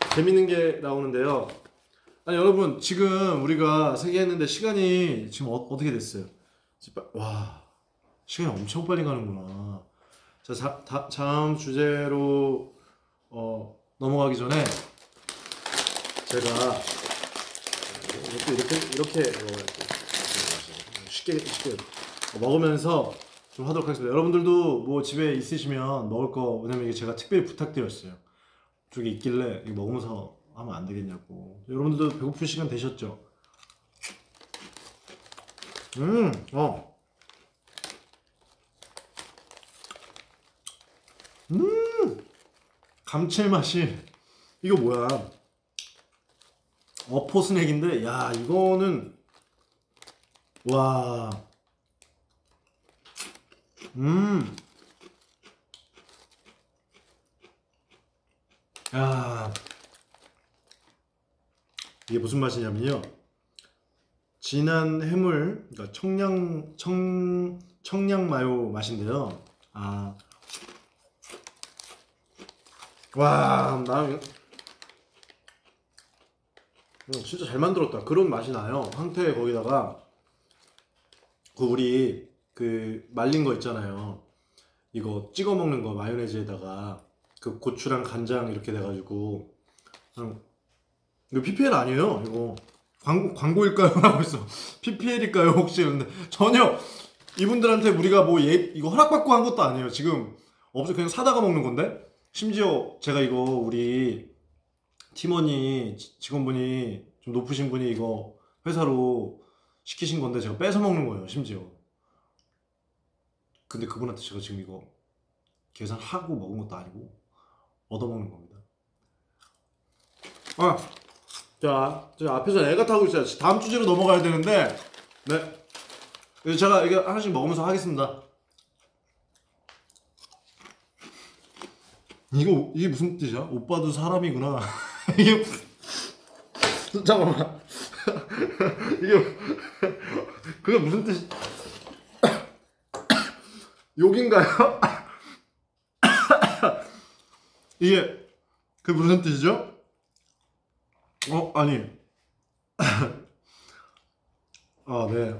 재밌는 게 나오는데요. 아니 여러분 지금 우리가 3개 했는데 시간이 지금 어떻게 됐어요? 와 시간이 엄청 빨리 가는구나. 자 다음 주제로 넘어가기 전에 제가 이렇게 쉽게 먹으면서 좀 하도록 하겠습니다. 여러분들도 뭐 집에 있으시면 먹을 거, 왜냐면 이게 제가 특별히 부탁드렸어요. 쪽에 있길래 이거 먹으면서 하면 안 되겠냐고. 여러분들도 배고픈 시간 되셨죠? 어. 감칠맛이, 이거 뭐야? 어포 스낵인데, 야, 이거는, 와. 야. 이게 무슨 맛이냐면요. 진한 해물, 그러니까 청양 마요 맛인데요. 아. 와, 나 진짜 잘 만들었다. 그런 맛이 나요. 황태 거기다가 그 우리 그 말린 거 있잖아요. 이거 찍어 먹는 거 마요네즈에다가 그 고추랑 간장 이렇게 돼가지고 이거 PPL 아니에요. 이거 광고일까요? 하고 있어. PPL일까요? 혹시? 근데 전혀 이분들한테 우리가 뭐 이거 허락받고 한 것도 아니에요. 지금 없어. 그냥 사다가 먹는 건데. 심지어 제가 이거 우리 팀원이 직원분이 좀 높으신 분이 이거 회사로 시키신 건데 제가 뺏어 먹는 거예요. 심지어. 근데 그분한테 제가 지금 이거 계산하고 먹은 것도 아니고 얻어 먹는 겁니다. 아, 자, 저 앞에서 애가 타고 있어요. 다음 주제로 넘어가야 되는데, 네, 제가 이거 하나씩 먹으면서 하겠습니다. 이게 무슨 뜻이야? 오빠도 사람이구나. 이게 잠깐만. 이게 그게 무슨 뜻이? 욕인가요? 이게 그 무슨 뜻이죠? 아니. 아, 네.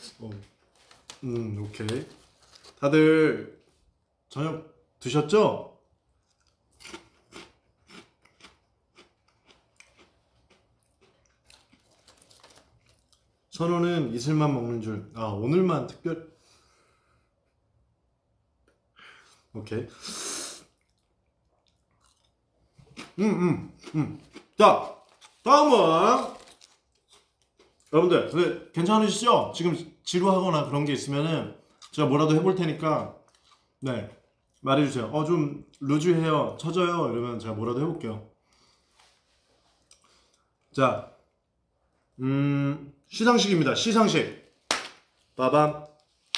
오케이. 다들 저녁 드셨죠? 선호는 이슬만 먹는 줄. 아, 오늘만 특별. 오케이. 자, 다음은 여러분들, 네, 괜찮으시죠? 지금 지루하거나 그런 게 있으면은 제가 뭐라도 해볼 테니까 네, 말해주세요. 좀 루즈해요, 처져요 이러면 제가 뭐라도 해볼게요. 자, 시상식입니다. 시상식. 빠밤.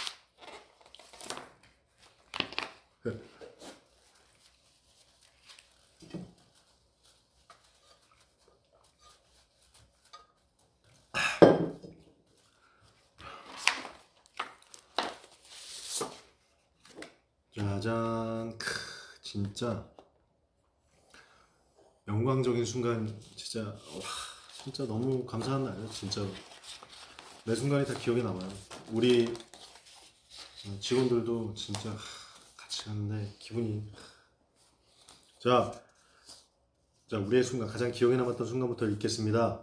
짜잔. 진짜 영광적인 순간. 진짜 진짜 너무 감사한 날이에요. 진짜로 매 순간이 다 기억에 남아요. 우리 직원들도 진짜 같이 갔는데 기분이 자 우리의 순간, 가장 기억에 남았던 순간부터 읽겠습니다.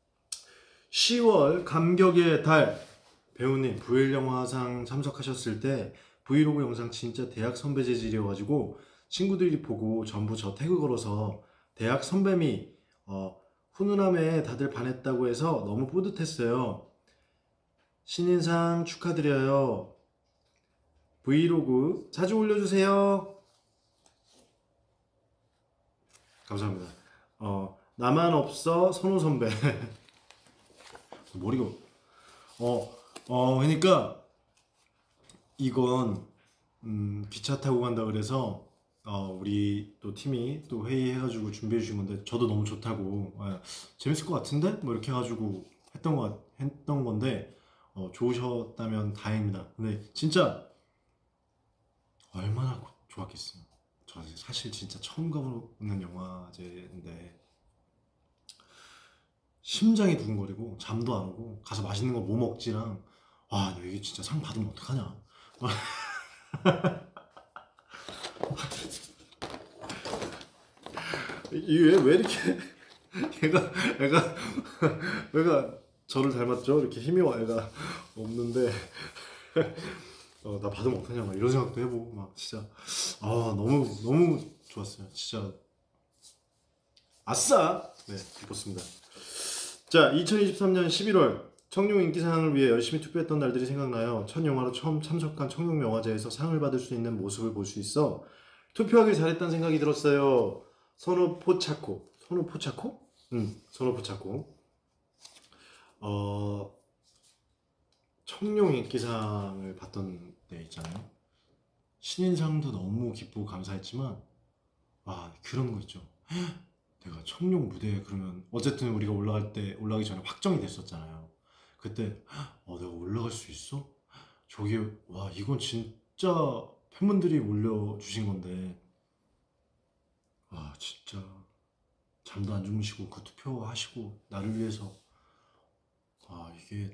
10월 감격의 달 배우님 부일영화상 참석하셨을 때 브이로그 영상 진짜 대학 선배 재질이어가지고 친구들이 보고 전부 저 태그 걸어서 대학 선배미 훈훈함에 다들 반했다고 해서 너무 뿌듯했어요. 신인상 축하드려요. 브이로그 자주 올려주세요. 감사합니다. 나만 없어 선호 선배. 머리가 그러니까 이건 기차 타고 간다 그래서 우리 또 팀이 또 회의해가지고 준비해 주신 건데 저도 너무 좋다고 재밌을 것 같은데 뭐 이렇게 해가지고 했던 건데 좋으셨다면 다행입니다. 근데 진짜 얼마나 좋았겠어요. 저 사실 진짜 처음 가보는 영화제인데 심장이 두근거리고 잠도 안 오고 가서 맛있는 거 뭐 먹지랑 와, 너 이게 진짜 상 받으면 어떡하냐. 이게 왜 이렇게 얘가 저를 닮았죠? 이렇게 힘이 와 애가 없는데 나 받으면 어떡하냐 막 이런 생각도 해보고 막 진짜 너무 너무 좋았어요. 진짜 아싸! 네, 기뻤습니다. 자, 2023년 11월 청룡 인기상을 위해 열심히 투표했던 날들이 생각나요. 첫 영화로 처음 참석한 청룡 영화제에서 상을 받을 수 있는 모습을 볼 수 있어 투표하길 잘했다는 생각이 들었어요. 선호 포차코. 선호 포차코? 선호 포차코. 청룡 인기상을 받던 때 있잖아요. 신인상도 너무 기쁘고 감사했지만 그런 거 있죠. 내가 청룡 무대에 그러면 어쨌든 우리가 올라가기 전에 확정이 됐었잖아요. 그때 내가 올라갈 수 있어? 저기 이건 진짜 팬분들이 올려주신 건데 진짜 잠도 안 주무시고 그 투표하시고 나를 위해서 이게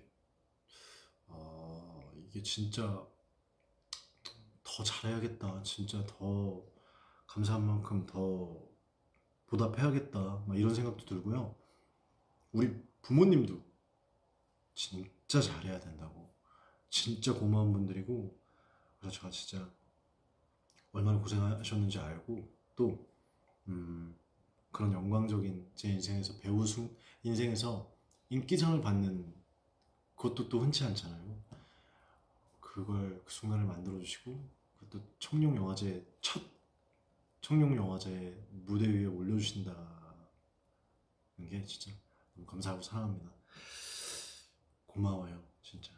이게 진짜 더 잘해야겠다. 진짜 더 감사한 만큼 더 보답해야겠다. 막 이런 생각도 들고요. 우리 부모님도 진짜 잘해야 된다고. 진짜 고마운 분들이고 그래서 제가 진짜 얼마나 고생하셨는지 알고 또 그런 영광적인 제 인생에서 인생에서 인기상을 받는 그것도 또 흔치 않잖아요. 그 순간을 만들어주시고 그것도 첫 청룡 영화제 무대 위에 올려주신다는 게 진짜 너무 감사하고 사랑합니다. 고마워요, 진짜.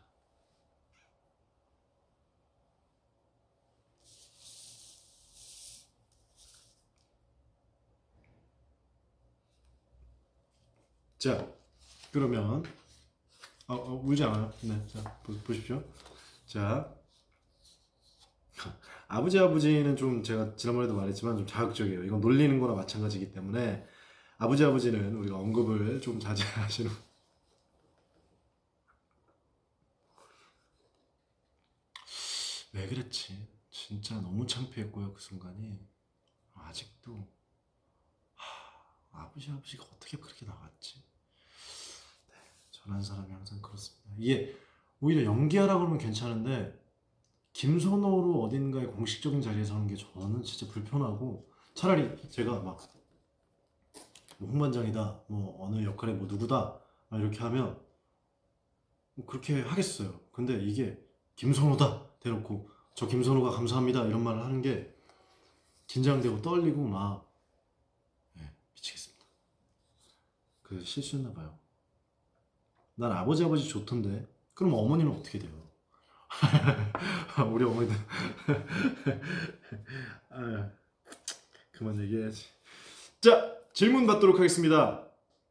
자, 그러면 울지 않아요. 네, 자 보십시오. 자, 아버지는 좀 제가 지난번에도 말했지만 좀 자극적이에요. 이건 놀리는 거나 마찬가지이기 때문에 아버지는 우리가 언급을 좀 자제하시는. 왜 그랬지? 진짜 너무 창피했고요. 그 순간이 아직도 아버지가 어떻게 그렇게 나왔지? 네, 저라는 사람이 항상 그렇습니다. 이게 오히려 연기하라 그러면 괜찮은데 김선호로 어딘가의 공식적인 자리에서 하는 게 저는 진짜 불편하고 차라리 제가 막 홍반장이다, 뭐 어느 역할에 뭐 누구다 막 이렇게 하면 뭐 그렇게 하겠어요. 근데 이게 김선호다 대놓고 저 김선호가 감사합니다 이런 말을 하는 게 긴장되고 떨리고 막 미치겠습니다. 그 실수했나 봐요. 난 아버지 좋던데. 그럼 어머니는 어떻게 돼요? 우리 어머니도 그만 얘기해야지. 자, 질문 받도록 하겠습니다.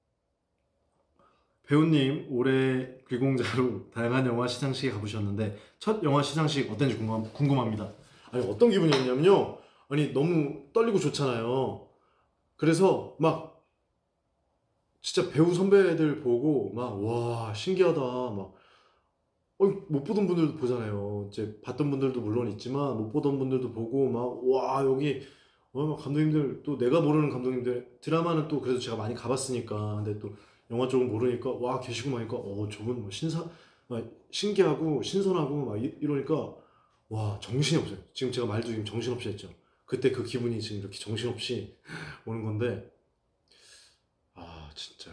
배우님 올해 귀공자로 다양한 영화 시상식에 가보셨는데 첫 영화 시상식 어땠는지 궁금합니다. 아니 어떤 기분이었냐면요, 아니 너무 떨리고 좋잖아요. 그래서 막 진짜 배우 선배들 보고 막 와 신기하다 막 못 보던 분들도 보잖아요. 이제 봤던 분들도 물론 있지만 못 보던 분들도 보고 막 와 여기 막 감독님들 또 내가 모르는 감독님들 드라마는 또 그래도 제가 많이 가봤으니까 근데 또 영화 쪽은 모르니까 와 계시고 마니까 저분 뭐 막 신기하고 신선하고 막 이러니까 와 정신이 없어요. 지금 제가 말도 지금 정신없이 했죠. 그때 그 기분이 지금 이렇게 정신없이 오는 건데 진짜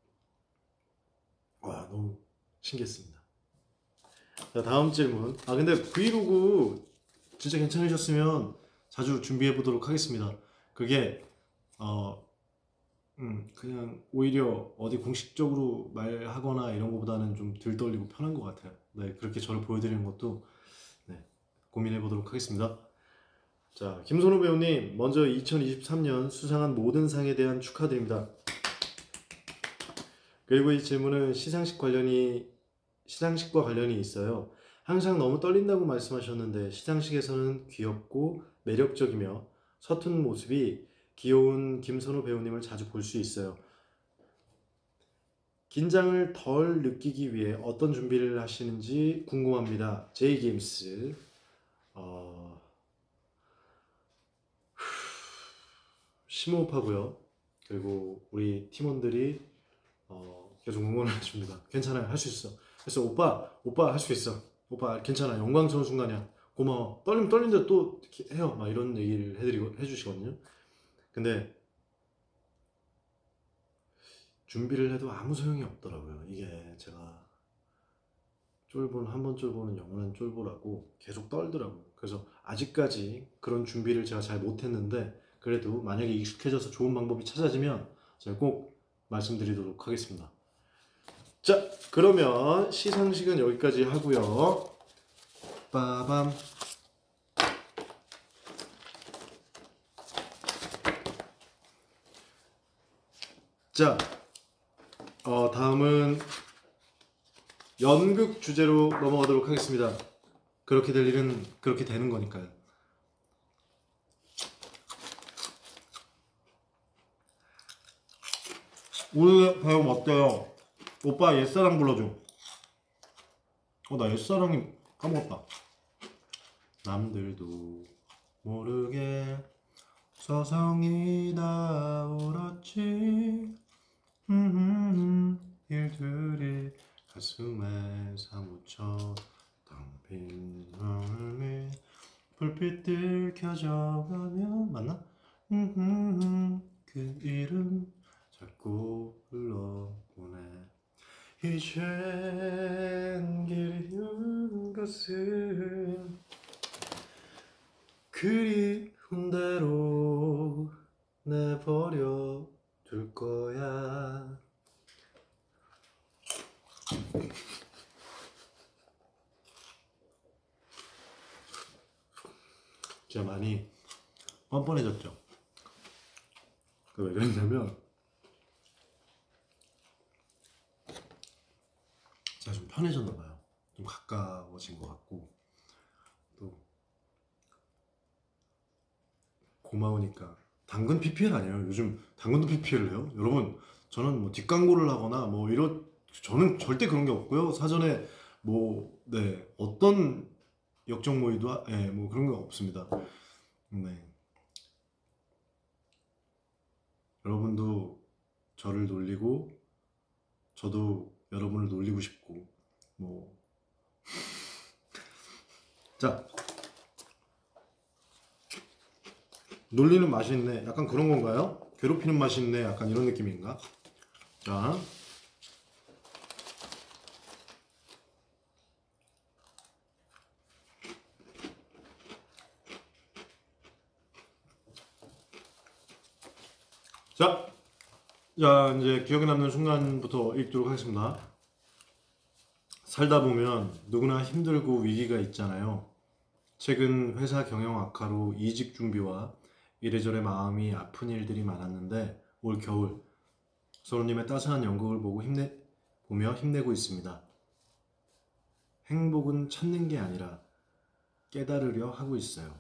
너무 신기했습니다. 자, 다음 질문. 근데 브이로그 진짜 괜찮으셨으면 자주 준비해 보도록 하겠습니다. 그게 그냥 오히려 어디 공식적으로 말하거나 이런 것보다는 좀 덜 떨리고 편한 것 같아요. 네, 그렇게 저를 보여드리는 것도 고민해 보도록 하겠습니다. 자, 김선호 배우님 먼저 2023년 수상한 모든 상에 대한 축하드립니다. 그리고 이 질문은 시상식과 관련이 있어요. 항상 너무 떨린다고 말씀하셨는데 시상식에서는 귀엽고 매력적이며 서툰 모습이 귀여운 김선호 배우님을 자주 볼 수 있어요. 긴장을 덜 느끼기 위해 어떤 준비를 하시는지 궁금합니다. 제이게임스. 심호흡하고요. 그리고 우리 팀원들이 계속 응원을 해줍니다. 괜찮아요, 할 수 있어. 그래서 오빠 할 수 있어. 오빠 괜찮아, 영광스러운 순간이야. 고마워. 떨린데 또 해요. 막 이런 얘기를 해주시거든요. 근데 준비를 해도 아무 소용이 없더라고요. 이게 제가 한 번 쫄보는 영원한 쫄보라고 계속 떨더라고요. 그래서 아직까지 그런 준비를 제가 잘 못했는데, 그래도 만약에 익숙해져서 좋은 방법이 찾아지면 제가 꼭 말씀드리도록 하겠습니다. 자, 그러면 시상식은 여기까지 하고요. 빠밤. 자, 다음은 연극 주제로 넘어가도록 하겠습니다. 그렇게 될 일은 그렇게 되는 거니까요. 오늘 배움 어때요? 오빠 옛사랑 불러줘. 나 옛사랑이 까먹었다. 남들도 모르게 서성이 다 울었지. 일들이 가슴에 사무쳐 텅빈 마음에 불빛들 켜져가면 맞나? 그 이름 자꾸 불러보네. 이젠 그리운 것은 그리운 대로 내버려 둘 거야. 제가 많이 뻔뻔해졌죠. 왜 그랬냐면 제가 좀 편해졌나봐요. 좀 가까워진 것 같고, 또 고마우니까. 당근 PPL 아니에요. 요즘 당근도 PPL을 해요. 여러분, 저는 뭐 뒷광고를 하거나 저는 절대 그런 게 없고요. 사전에 어떤 역적 모의도 뭐 그런 거 없습니다. 네. 여러분도 저를 놀리고 저도 여러분을 놀리고 싶고 자, 놀리는 맛이 있네, 약간 그런 건가요? 괴롭히는 맛이 있네, 약간 이런 느낌인가? 자, 이제 기억에 남는 순간부터 읽도록 하겠습니다. 살다 보면 누구나 힘들고 위기가 있잖아요. 최근 회사 경영 악화로 이직 준비와 이래저래 마음이 아픈 일들이 많았는데, 올 겨울 서로님의 따스한 연극을 보며 힘내고 있습니다. 행복은 찾는 게 아니라 깨달으려 하고 있어요.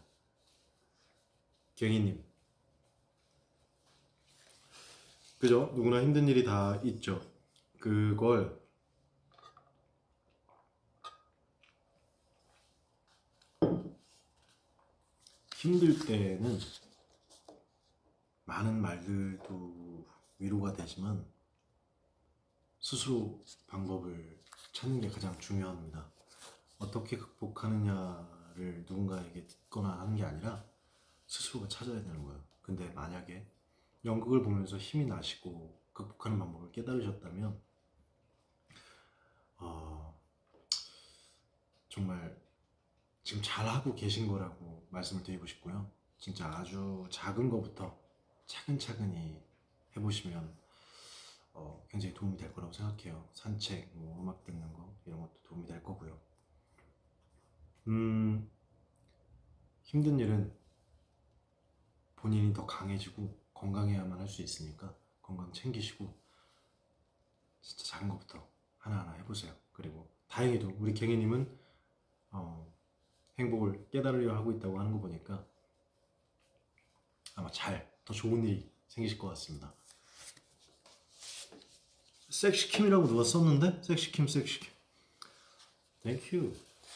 갱이님. 그죠? 누구나 힘든 일이 다 있죠. 그걸 힘들 때는 많은 말들도 위로가 되지만 스스로 방법을 찾는 게 가장 중요합니다. 어떻게 극복하느냐를 누군가에게 듣거나 하는 게 아니라 스스로가 찾아야 되는 거예요. 근데 만약에 연극을 보면서 힘이 나시고 극복하는 방법을 깨달으셨다면 정말 지금 잘하고 계신 거라고 말씀을 드리고 싶고요. 진짜 아주 작은 거부터 차근차근히 해보시면 굉장히 도움이 될 거라고 생각해요. 산책, 음악 듣는 거 이런 것도 도움이 될 거고요. 힘든 일은 본인이 더 강해지고 건강해야만 할 수 있으니까 건강 챙기시고 진짜 작은 것부터 하나하나 해보세요. 그리고 다행히도 우리 갱이님은 행복을 깨달으려 하고 있다고 하는 거 보니까 아마 더 좋은 일이 생기실 것 같습니다. 섹시킴이라고 누가 썼는데? 섹시킴. 땡큐.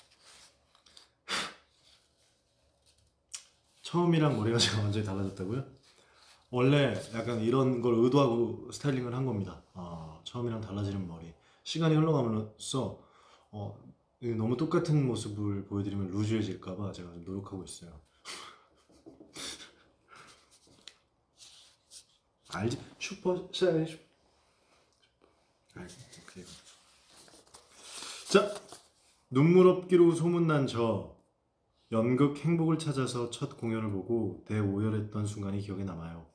처음이랑 머리가 제가 완전히 달라졌다고요? 원래 약간 이런 걸 의도하고 스타일링을 한 겁니다. 처음이랑 달라지는 머리. 시간이 흘러가면서 너무 똑같은 모습을 보여드리면 루즈해질까봐 제가 좀 노력하고 있어요. 알지? 슈퍼사이즈. 오케이. 자, 눈물 없기로 소문난 저 연극 행복을 찾아서 첫 공연을 보고 대오열했던 순간이 기억에 남아요.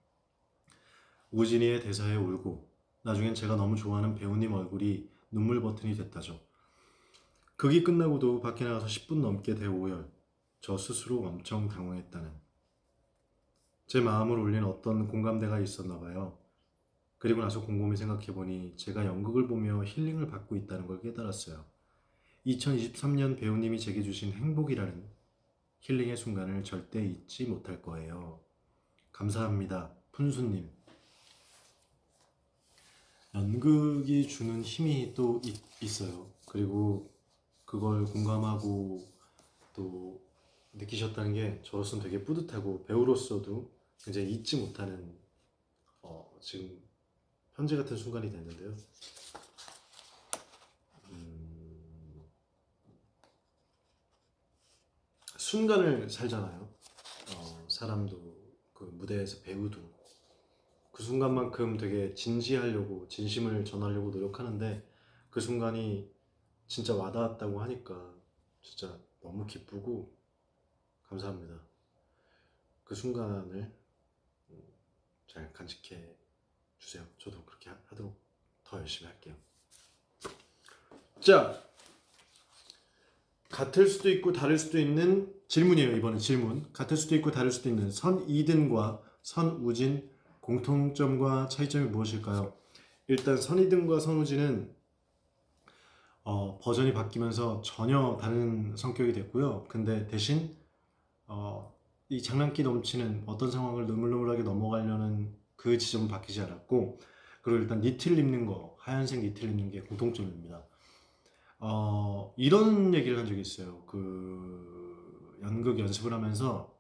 우진이의 대사에 울고 나중엔 제가 너무 좋아하는 배우님 얼굴이 눈물 버튼이 됐다죠. 극이 끝나고도 밖에 나가서 10분 넘게 대오열. 저 스스로 엄청 당황했다는. 제 마음을 울린 어떤 공감대가 있었나 봐요. 그리고 나서 곰곰이 생각해보니 제가 연극을 보며 힐링을 받고 있다는 걸 깨달았어요. 2023년 배우님이 제게 주신 행복이라는 힐링의 순간을 절대 잊지 못할 거예요. 감사합니다. 푼수님. 연극이 주는 힘이 또 있어요. 그리고 그걸 공감하고 또 느끼셨다는 게 저로서는 되게 뿌듯하고 배우로서도 굉장히 잊지 못하는 지금 현재 같은 순간이 됐는데요. 순간을 살잖아요. 사람도 그 무대에서 배우도 그 순간만큼 되게 진지하려고 진심을 전하려고 노력하는데 그 순간이 진짜 와닿았다고 하니까 진짜 너무 기쁘고 감사합니다. 그 순간을 잘 간직해 주세요. 저도 그렇게 하도록 더 열심히 할게요. 자, 같을 수도 있고 다를 수도 있는 질문이에요. 이번엔 질문. 같을 수도 있고 다를 수도 있는 선이든과 선우진 공통점과 차이점이 무엇일까요? 일단 선이든과 선우진은 버전이 바뀌면서 전혀 다른 성격이 됐고요. 근데 대신 이 장난기 넘치는 어떤 상황을 느물느물하게 넘어가려는 그 지점은 바뀌지 않았고, 그리고 일단 니트를 입는 거, 하얀색 니트를 입는 게 공통점입니다. 이런 얘기를 한 적이 있어요. 그 연극 연습을 하면서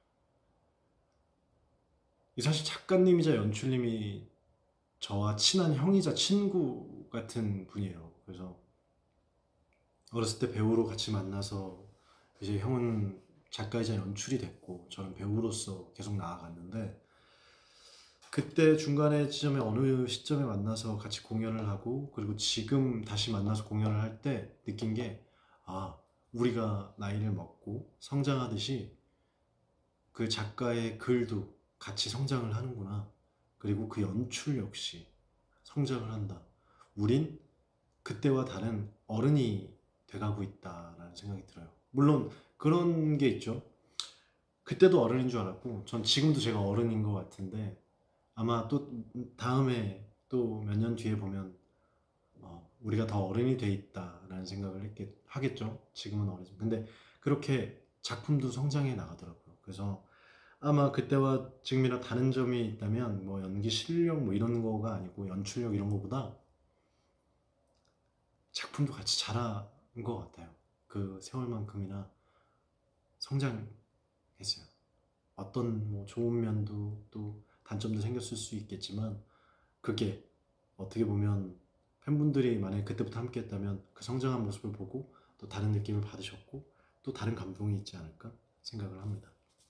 사실 작가님이자 연출님이 저와 친한 형이자 친구 같은 분이에요. 그래서 어렸을 때 배우로 같이 만나서 이제 형은 작가이자 연출이 됐고 저는 배우로서 계속 나아갔는데, 그때 중간에 지점에 어느 시점에 만나서 같이 공연을 하고 그리고 지금 다시 만나서 공연을 할 때 느낀 게, 우리가 나이를 먹고 성장하듯이 그 작가의 글도 같이 성장을 하는구나. 그리고 그 연출 역시 성장을 한다. 우린 그때와 다른 어른이 돼가고 있다라는 생각이 들어요. 물론 그런 게 있죠. 그때도 어른인 줄 알았고 전 지금도 제가 어른인 것 같은데, 아마 또 다음에 또 몇 년 뒤에 보면 우리가 더 어른이 돼 있다라는 생각을 하겠죠. 지금은 어리지만. 근데 그렇게 작품도 성장해 나가더라고요. 그래서 아마 그때와 지금이랑 다른 점이 있다면 뭐 연기 실력 뭐 이런 거가 아니고 연출력 이런 거보다 작품도 같이 자란 것 같아요. 그 세월만큼이나 성장했어요. 어떤 뭐 좋은 면도 또 단점도 생겼을 수 있겠지만, 그게 어떻게 보면 팬분들이 만약에 그때부터 함께 했다면 그 성장한 모습을 보고 또 다른 느낌을 받으셨고 또 다른 감동이 있지 않을까 생각을 합니다.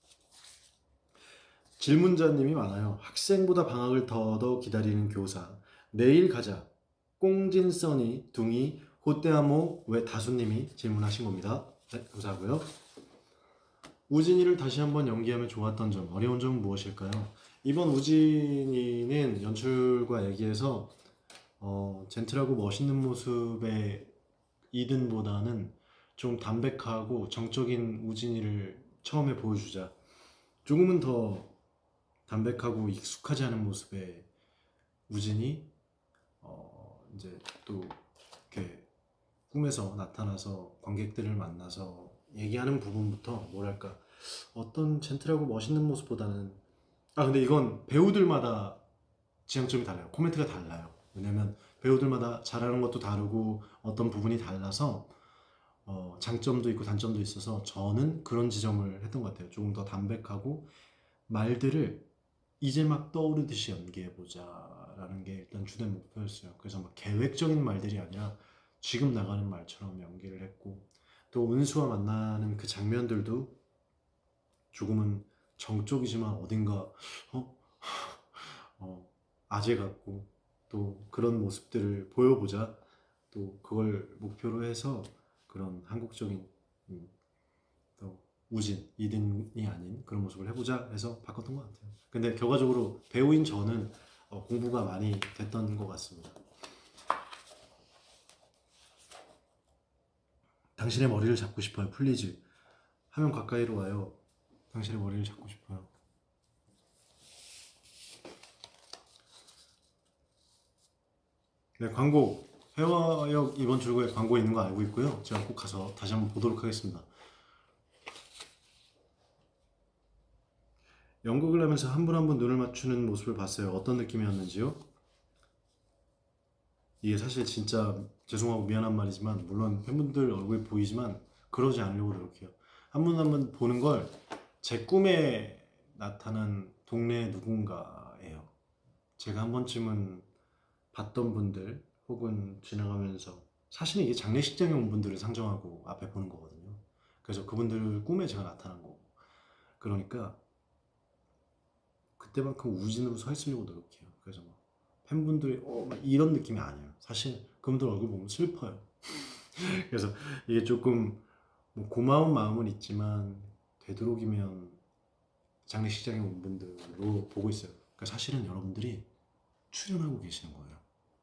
질문자님이 많아요. 학생보다 방학을 더더 기다리는 교사. 내일 가자. 꽁진 써니 둥이 호떼아모 왜 다수님이 질문하신 겁니다. 네, 감사하고요. 우진이를 다시 한번 연기하면 좋았던 점, 어려운 점은 무엇일까요? 이번 우진이는 연출과 얘기해서 젠틀하고 멋있는 모습의 이든보다는 좀 담백하고 정적인 우진이를 처음에 보여주자. 조금은 더 담백하고 익숙하지 않은 모습의 우진이 이제 또 이렇게 꿈에서 나타나서 관객들을 만나서 얘기하는 부분부터 뭐랄까 어떤 젠틀하고 멋있는 모습보다는 근데 이건 배우들마다 지향점이 달라요. 코멘트가 달라요. 왜냐면 배우들마다 잘하는 것도 다르고 어떤 부분이 달라서 장점도 있고 단점도 있어서 저는 그런 지점을 했던 것 같아요. 조금 더 담백하고 말들을 이제 막 떠오르듯이 연기해보자 라는 게 일단 주된 목표였어요. 그래서 막 계획적인 말들이 아니라 지금 나가는 말처럼 연기를 했고, 또 은수와 만나는 그 장면들도 조금은 정적이지만 어딘가 아재 같고 또 그런 모습들을 보여보자, 또 그걸 목표로 해서 그런 한국적인 또 우진, 이든이 아닌 그런 모습을 해보자 해서 바꿨던 것 같아요. 근데 결과적으로 배우인 저는 공부가 많이 됐던 것 같습니다. 당신의 머리를 잡고 싶어요. 플리즈. 화면 가까이로 와요. 당신의 머리를 잡고 싶어요. 네, 광고. 해화역 이번 출구에 광고 있는 거 알고 있고요. 제가 꼭 가서 다시 한번 보도록 하겠습니다. 연극을 하면서 한 분 한 분 눈을 맞추는 모습을 봤어요. 어떤 느낌이었는지요? 이게 사실 진짜 죄송하고 미안한 말이지만, 물론 팬분들 얼굴이 보이지만 그러지 않으려고 노력해요. 한 분 한 분 보는 걸 제 꿈에 나타난 동네 누군가예요. 제가 한 번쯤은 봤던 분들 혹은 지나가면서, 사실은 이게 장례식장에 온 분들을 상정하고 앞에 보는 거거든요. 그래서 그분들 꿈에 제가 나타난 거고, 그러니까 그때만큼 우진으로 서 있으려고 노력해요. 그래서 막 팬분들이 막 이런 느낌이 아니에요. 사실 그분들 얼굴 보면 슬퍼요. 그래서 이게 조금 뭐 고마운 마음은 있지만 되도록이면 장례식장에 온 분들로 보고 있어요. 그러니까 사실은 여러분들이 출연하고 계시는 거예요.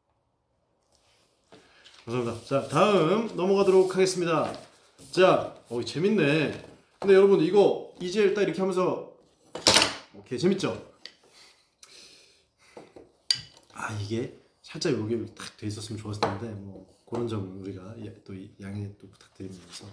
감사합니다. 자, 다음 넘어가도록 하겠습니다. 자, 재밌네. 근데 여러분 이거 이제 딱 이렇게 하면서 오케이, 재밌죠? 이게 살짝 여기 딱 돼 있었으면 좋았을 텐데, 뭐 그런 점은 우리가 또 양해 또 부탁드리면서.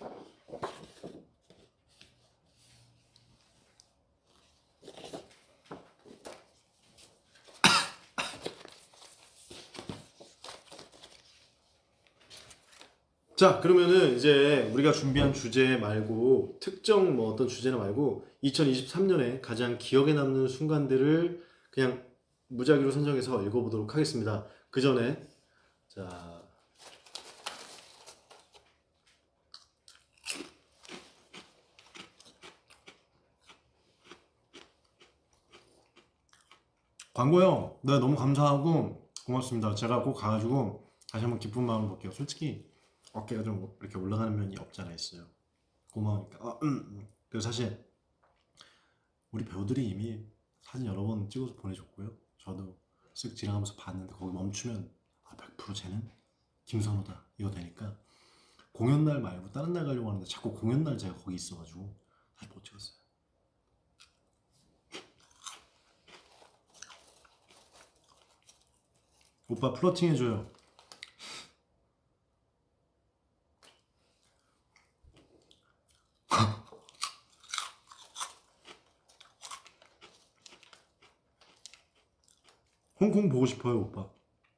자, 그러면은 이제 우리가 준비한 주제 말고, 특정 뭐 어떤 주제나 말고 2023년에 가장 기억에 남는 순간들을 그냥 무작위로 선정해서 읽어보도록 하겠습니다. 그 전에 자, 광고요. 네, 너무 감사하고 고맙습니다. 제가 꼭 가가지고 다시 한번 기쁜 마음을 볼게요. 솔직히 어깨가 좀 이렇게 올라가는 면이 없잖아 있어요. 고마우니까. 그래서 사실 우리 배우들이 이미 사진 여러 번 찍어서 보내줬고요. 저도 쓱 지나가면서 봤는데 거기 멈추면 100% 쟤는 김선호다 이거 되니까, 공연날 말고 다른 날 가려고 하는데 자꾸 공연날 제가 거기 있어가지고 다시 못 찍었어요. 오빠 플러팅 해줘요. 홍콩 보고 싶어요, 오빠.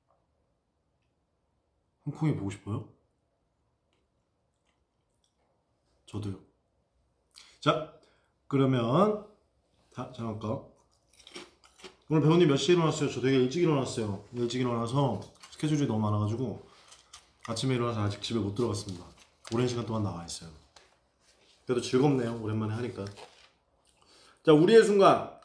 홍콩이 보고 싶어요? 저도요. 자, 그러면 잠깐. 오늘 배우님 몇 시에 일어났어요? 저 되게 일찍 일어났어요. 일찍 일어나서 스케줄이 너무 많아가지고 아침에 일어나서 아직 집에 못 들어갔습니다. 오랜 시간 동안 나와 있어요. 그래도 즐겁네요, 오랜만에 하니까. 자, 우리의 순간.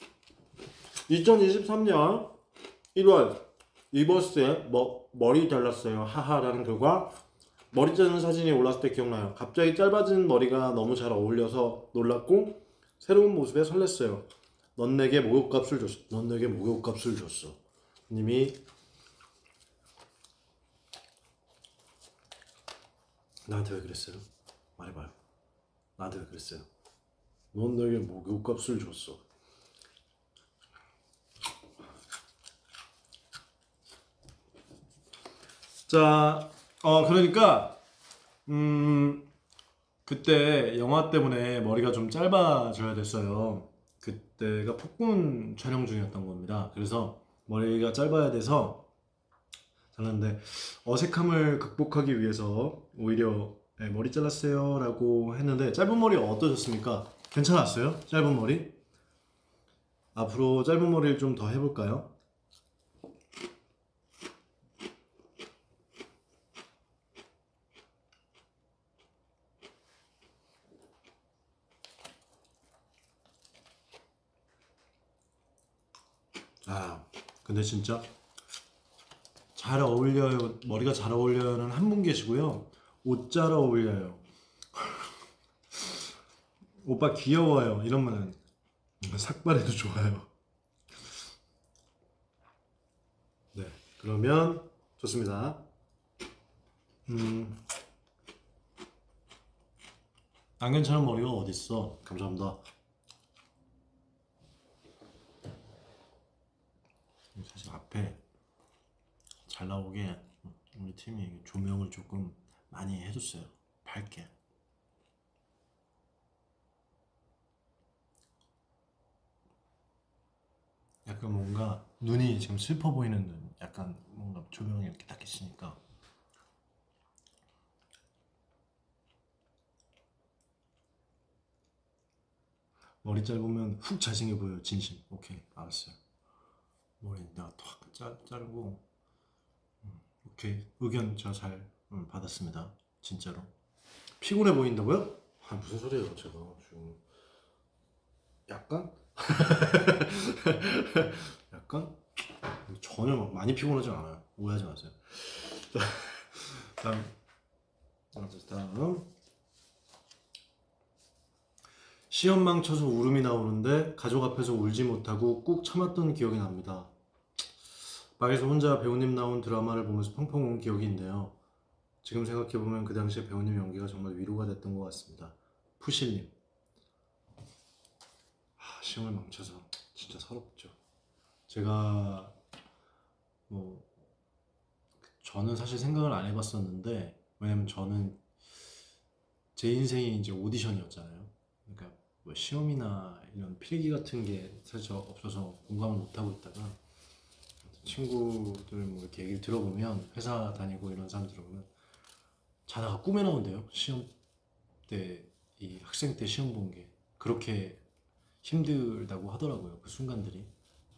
2023년 1월 리버스에 머리 잘랐어요 하하라는 글과 머리 자르는 사진이 올랐을 때 기억나요. 갑자기 짧아진 머리가 너무 잘 어울려서 놀랐고 새로운 모습에 설렜어요. 넌 내게 목욕값을 줬어. 넌 내게 목욕값을 줬어. 님이 나한테 왜 그랬어요? 말해봐요. 나한테 왜 그랬어요? 넌 내게 목욕값을 줬어. 자, 그러니까 그때 영화 때문에 머리가 좀 짧아져야 됐어요. 그때가 폭군 촬영 중이었던 겁니다. 그래서 머리가 짧아야 돼서 잘랐는데 어색함을 극복하기 위해서 오히려 네, 머리 잘랐어요 라고 했는데 짧은 머리 어떠셨습니까? 괜찮았어요? 짧은 머리? 앞으로 짧은 머리를 좀 더 해볼까요? 아, 근데 진짜 잘 어울려요. 머리가 잘 어울려요는 한 분 계시고요. 옷 잘 어울려요. 오빠 귀여워요. 이러면은 삭발해도 좋아요. 네, 그러면 좋습니다. 안 괜찮은 머리가 어딨어. 감사합니다. 사실 앞에 잘 나오게 우리 팀이 조명을 조금 많이 해줬어요. 밝게. 약간 뭔가 눈이 지금 슬퍼 보이는 눈. 약간 뭔가 조명이 이렇게 딱 있으니까. 머리 짧으면 훅 잘생겨 보여요. 진심. 오케이, 알았어요. 머리 내가 탁 자르고. 오케이, 의견 제가 잘 받았습니다. 진짜로. 피곤해 보인다고요? 아, 무슨 소리예요, 제가 지금. 약간? 약간? 전혀 막 많이 피곤하지 않아요. 오해하지 마세요. 다음. 시험 망쳐서 울음이 나오는데 가족 앞에서 울지 못하고 꾹 참았던 기억이 납니다. 방에서 혼자 배우님 나온 드라마를 보면서 펑펑 운 기억이 있네요. 지금 생각해보면 그 당시에 배우님 연기가 정말 위로가 됐던 것 같습니다. 푸실님. 시험을 망쳐서 진짜 서럽죠. 제가 뭐 저는 사실 생각을 안 해봤었는데, 왜냐면 저는 제 인생이 이제 오디션이었잖아요. 그러니까 뭐 시험이나 이런 필기 같은 게 사실 없어서 공감을 못 하고 있다가 친구들 뭐 이렇게 얘기를 들어보면, 회사 다니고 이런 사람 들어보면 자다가 꿈에 나온대요. 시험 때, 이 학생 때 시험 본 게 그렇게 힘들다고 하더라고요. 그 순간들이.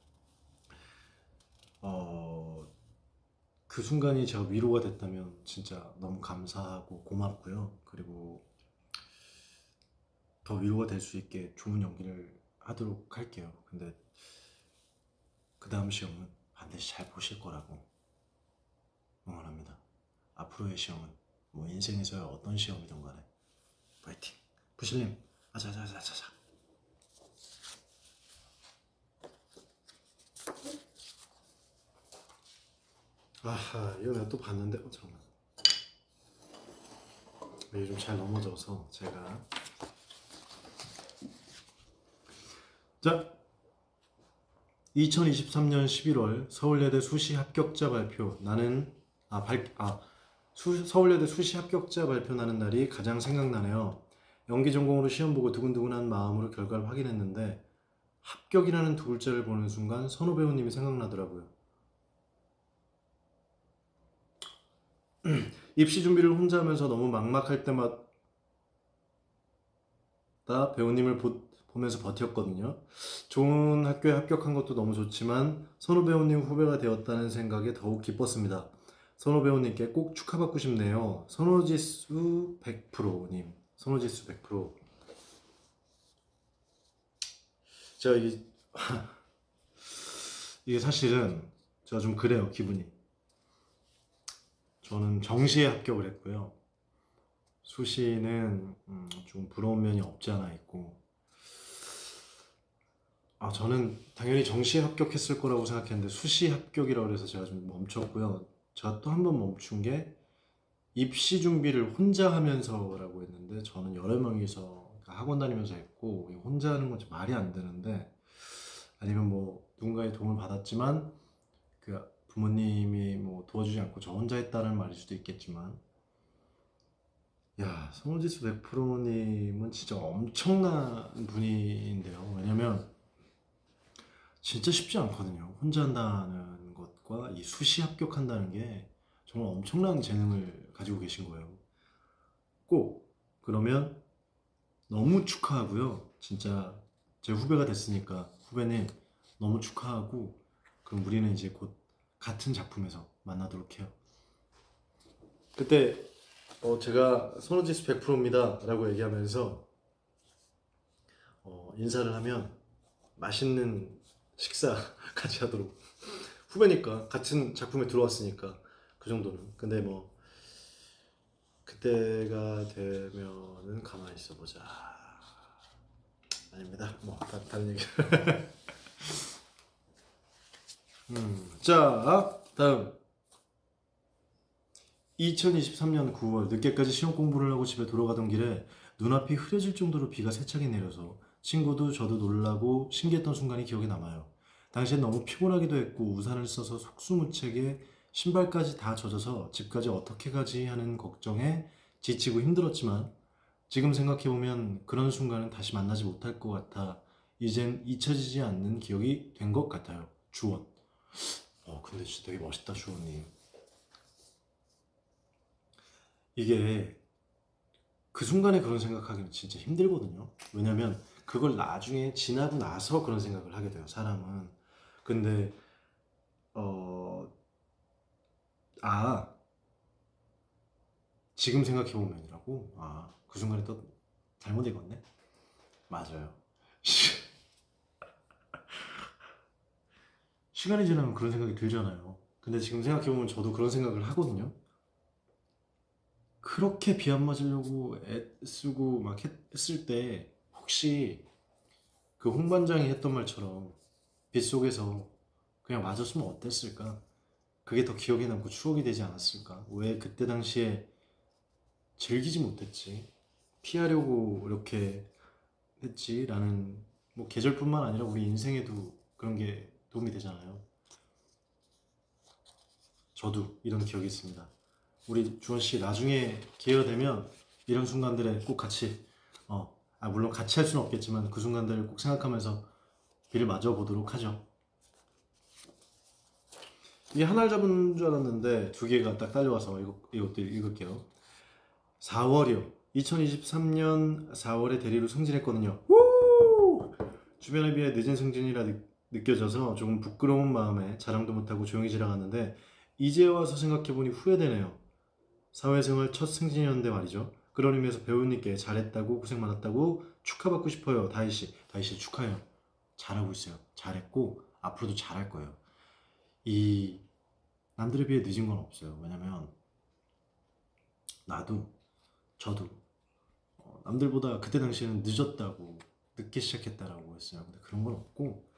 그 순간이 제가 위로가 됐다면 진짜 너무 감사하고 고맙고요. 그리고 더 위로가 될 수 있게 좋은 연기를 하도록 할게요. 근데 그 다음 시험은 반드시 잘 보실 거라고 응원합니다. 앞으로의 시험은 뭐 인생에서의 어떤 시험이든 간에 파이팅! 부실님, 아자자자자자. 아하, 이거 내가 또 봤는데, 잠깐만. 이게 좀 잘 넘어져서 제가. 자, 2023년 11월 서울예대 수시 합격자 발표. 서울예대 수시 합격자 발표나는 날이 가장 생각나네요. 연기 전공으로 시험 보고 두근두근한 마음으로 결과를 확인했는데 합격이라는 두 글자를 보는 순간 선호 배우님이 생각나더라고요. 입시 준비를 혼자 하면서 너무 막막할 때마다 배우님을 보면서 버텼거든요. 좋은 학교에 합격한 것도 너무 좋지만 선호 배우님 후배가 되었다는 생각에 더욱 기뻤습니다. 선호 배우님께 꼭 축하받고 싶네요. 선호지수 100%님. 선호지수 100%. 제가 이게 사실은 제가 좀 그래요, 기분이. 저는 정시에 합격을 했고요. 수시는 좀 부러운 면이 없지 않아 있고, 저는 당연히 정시에 합격했을 거라고 생각했는데 수시 합격이라고 해서 제가 좀 멈췄고요. 제가 또 한 번 멈춘 게 입시 준비를 혼자 하면서라고 했는데, 저는 여러 명이서 학원 다니면서 했고 혼자 하는 건 좀 말이 안 되는데, 아니면 뭐 누군가의 도움을 받았지만 그 부모님이 뭐 도와주지 않고 저 혼자 했다는 말일 수도 있겠지만, 야, 선호지수 100%님은 진짜 엄청난 분인데요. 왜냐면 진짜 쉽지 않거든요. 혼자 한다는 것 것과 이 수시 합격한다는 게 정말 엄청난 재능을 가지고 계신 거예요. 꼭 그러면 너무 축하하고요. 진짜 제 후배가 됐으니까 후배님 너무 축하하고, 그럼 우리는 이제 곧 같은 작품에서 만나도록 해요. 그때 제가 손오지스 100%입니다 라고 얘기하면서 인사를 하면 맛있는 식사 같이 하도록, 후배니까 같은 작품에 들어왔으니까 그 정도는. 근데 뭐 그때가 되면은 가만히 있어보자. 아닙니다. 뭐 다른 얘기. 자, 다음 2023년 9월 늦게까지 시험 공부를 하고 집에 돌아가던 길에 눈앞이 흐려질 정도로 비가 세차게 내려서 친구도 저도 놀라고 신기했던 순간이 기억에 남아요. 당시엔 너무 피곤하기도 했고 우산을 써서 속수무책에 신발까지 다 젖어서 집까지 어떻게 가지 하는 걱정에 지치고 힘들었지만, 지금 생각해보면 그런 순간은 다시 만나지 못할 것 같아 이젠 잊혀지지 않는 기억이 된 것 같아요. 주원. 근데 진짜 되게 멋있다, 주원님. 이게 그 순간에 그런 생각하기는 진짜 힘들거든요. 왜냐면 그걸 나중에 지나고 나서 그런 생각을 하게 돼요, 사람은. 근데 지금 생각해보면이라고? 그 순간에 또 잘못 읽었네? 맞아요. 시간이 지나면 그런 생각이 들잖아요. 근데 지금 생각해보면 저도 그런 생각을 하거든요. 그렇게 비 안 맞으려고 애쓰고 막 했을 때 혹시 그 홍반장이 했던 말처럼 빗속에서 그냥 맞았으면 어땠을까? 그게 더 기억에 남고 추억이 되지 않았을까? 왜 그때 당시에 즐기지 못했지? 피하려고 이렇게 했지? 라는, 뭐 계절뿐만 아니라 우리 인생에도 그런 게 도움이 되잖아요. 저도 이런 기억이 있습니다. 우리 주원씨 나중에 기회가 되면 이런 순간들에 꼭 같이 물론 같이 할 수는 없겠지만 그 순간들을 꼭 생각하면서 비를 맞아보도록 하죠. 이게 하나를 잡은 줄 알았는데 두 개가 딱 딸려와서 이것도 읽을게요. 4월이요. 2023년 4월에 대리로 승진했거든요. 주변에 비해 늦은 승진이라 느껴져서 조금 부끄러운 마음에 자랑도 못하고 조용히 지나갔는데 이제 와서 생각해보니 후회되네요. 사회생활 첫 승진이었는데 말이죠. 그런 의미에서 배우님께 잘했다고 고생 많았다고 축하받고 싶어요. 다희씨 축하해요. 잘하고 있어요. 잘했고 앞으로도 잘할 거예요. 이 남들에 비해 늦은 건 없어요. 왜냐면 나도 저도 남들보다 그때 당시에는 늦었다고, 늦게 시작했다라고 했어요. 근데 그런 건 없고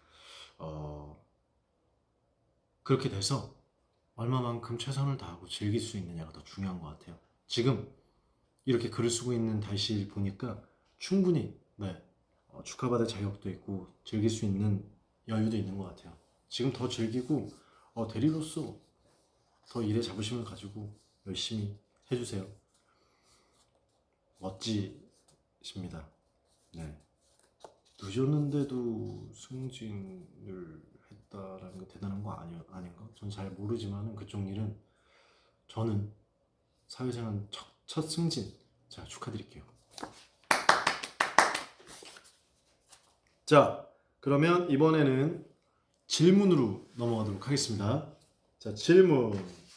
그렇게 돼서 얼마만큼 최선을 다하고 즐길 수 있느냐가 더 중요한 것 같아요. 지금 이렇게 글을 쓰고 있는 다희씨 보니까 충분히 축하받을 자격도 있고 즐길 수 있는 여유도 있는 것 같아요. 지금 더 즐기고 대리로서 더 일에 자부심을 가지고 열심히 해주세요. 멋지십니다. 네. 늦었는데도 승진을 했다라는 거 대단한 거 아닌가? 전 잘 모르지만 그쪽 일은, 저는 사회생활 첫 승진, 자, 축하드릴게요. 자, 그러면 이번에는 질문으로 넘어가도록 하겠습니다. 자, 질문.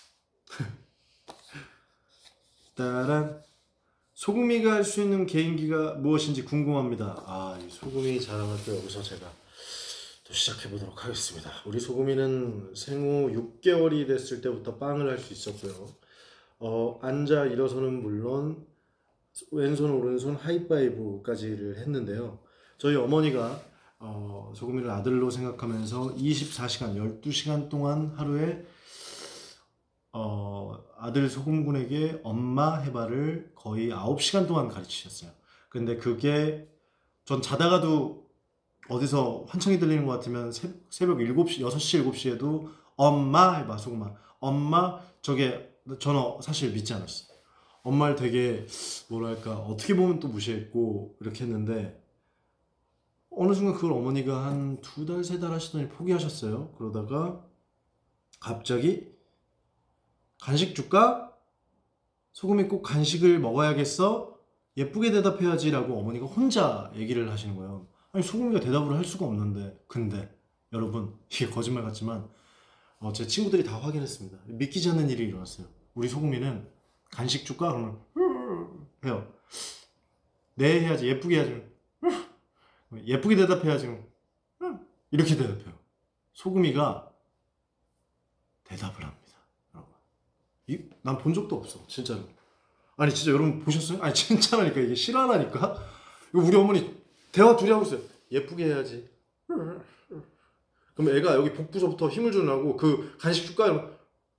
따란. 소금이가 할 수 있는 개인기가 무엇인지 궁금합니다. 이 소금이 자랑할 때 여기서 제가 또 시작해 보도록 하겠습니다. 우리 소금이는 생후 6개월이 됐을 때부터 빵을 할 수 있었고요. 앉아 일어서는 물론 왼손 오른손 하이파이브까지를 했는데요. 저희 어머니가 소금이를 아들로 생각하면서 24시간 12시간 동안 하루에 아들 소금군에게 엄마 해바를 거의 9시간 동안 가르치셨어요. 근데 그게 전 자다가도 어디서 환청이 들리는 것 같으면 새벽 7시, 6시, 7시에도 엄마 해봐, 소금아. 엄마, 저게 저는 사실 믿지 않았어요. 엄마를 되게 뭐랄까 어떻게 보면 또 무시했고 이렇게 했는데 어느 순간 그걸 어머니가 한 2달, 3달 하시더니 포기하셨어요. 그러다가 갑자기 간식 줄까? 소금이 꼭 간식을 먹어야겠어? 예쁘게 대답해야지 라고 어머니가 혼자 얘기를 하시는 거예요. 아니 소금이가 대답을 할 수가 없는데. 근데 여러분 이게 거짓말 같지만 제 친구들이 다 확인했습니다. 믿기지 않는 일이 일어났어요. 우리 소금이는 간식 줄까? 그러면 해요. 네 해야지. 예쁘게 해야지. 예쁘게 대답해야지. 이렇게 대답해요. 소금이가 대답을 합니다. 여러분, 난 본 적도 없어 진짜로. 아니 진짜 여러분 보셨어요? 아니 진짜라니까. 이게 실화라니까. 이거 우리 어머니 대화 둘이 하고 있어요. 예쁘게 해야지. 그럼 애가 여기 복부서부터 힘을 주느라고 그 간식 줄까? 이러면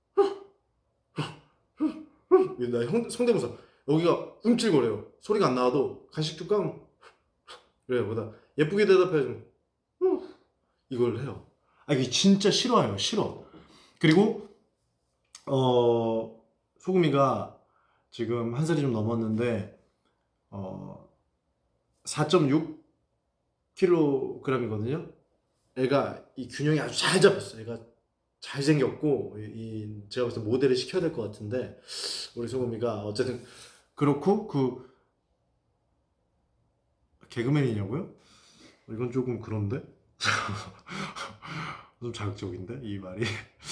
나 성대모사. 여기가 움찔거려요. 소리가 안 나와도 간식 줄까? 그래요. 보다 예쁘게 대답해야지. 이걸 해요. 이게 진짜 싫어요. 싫어. 그리고 소금이가 지금 한 살이 좀 넘었는데 4.6kg이거든요. 애가 이 균형이 아주 잘 잡혔어. 애가 잘생겼고 제가 봤을 때 모델을 시켜야 될 것 같은데 우리 소금이가 어쨌든 그렇고 개그맨이냐고요? 이건 조금 그런데? 좀 자극적인데 이 말이.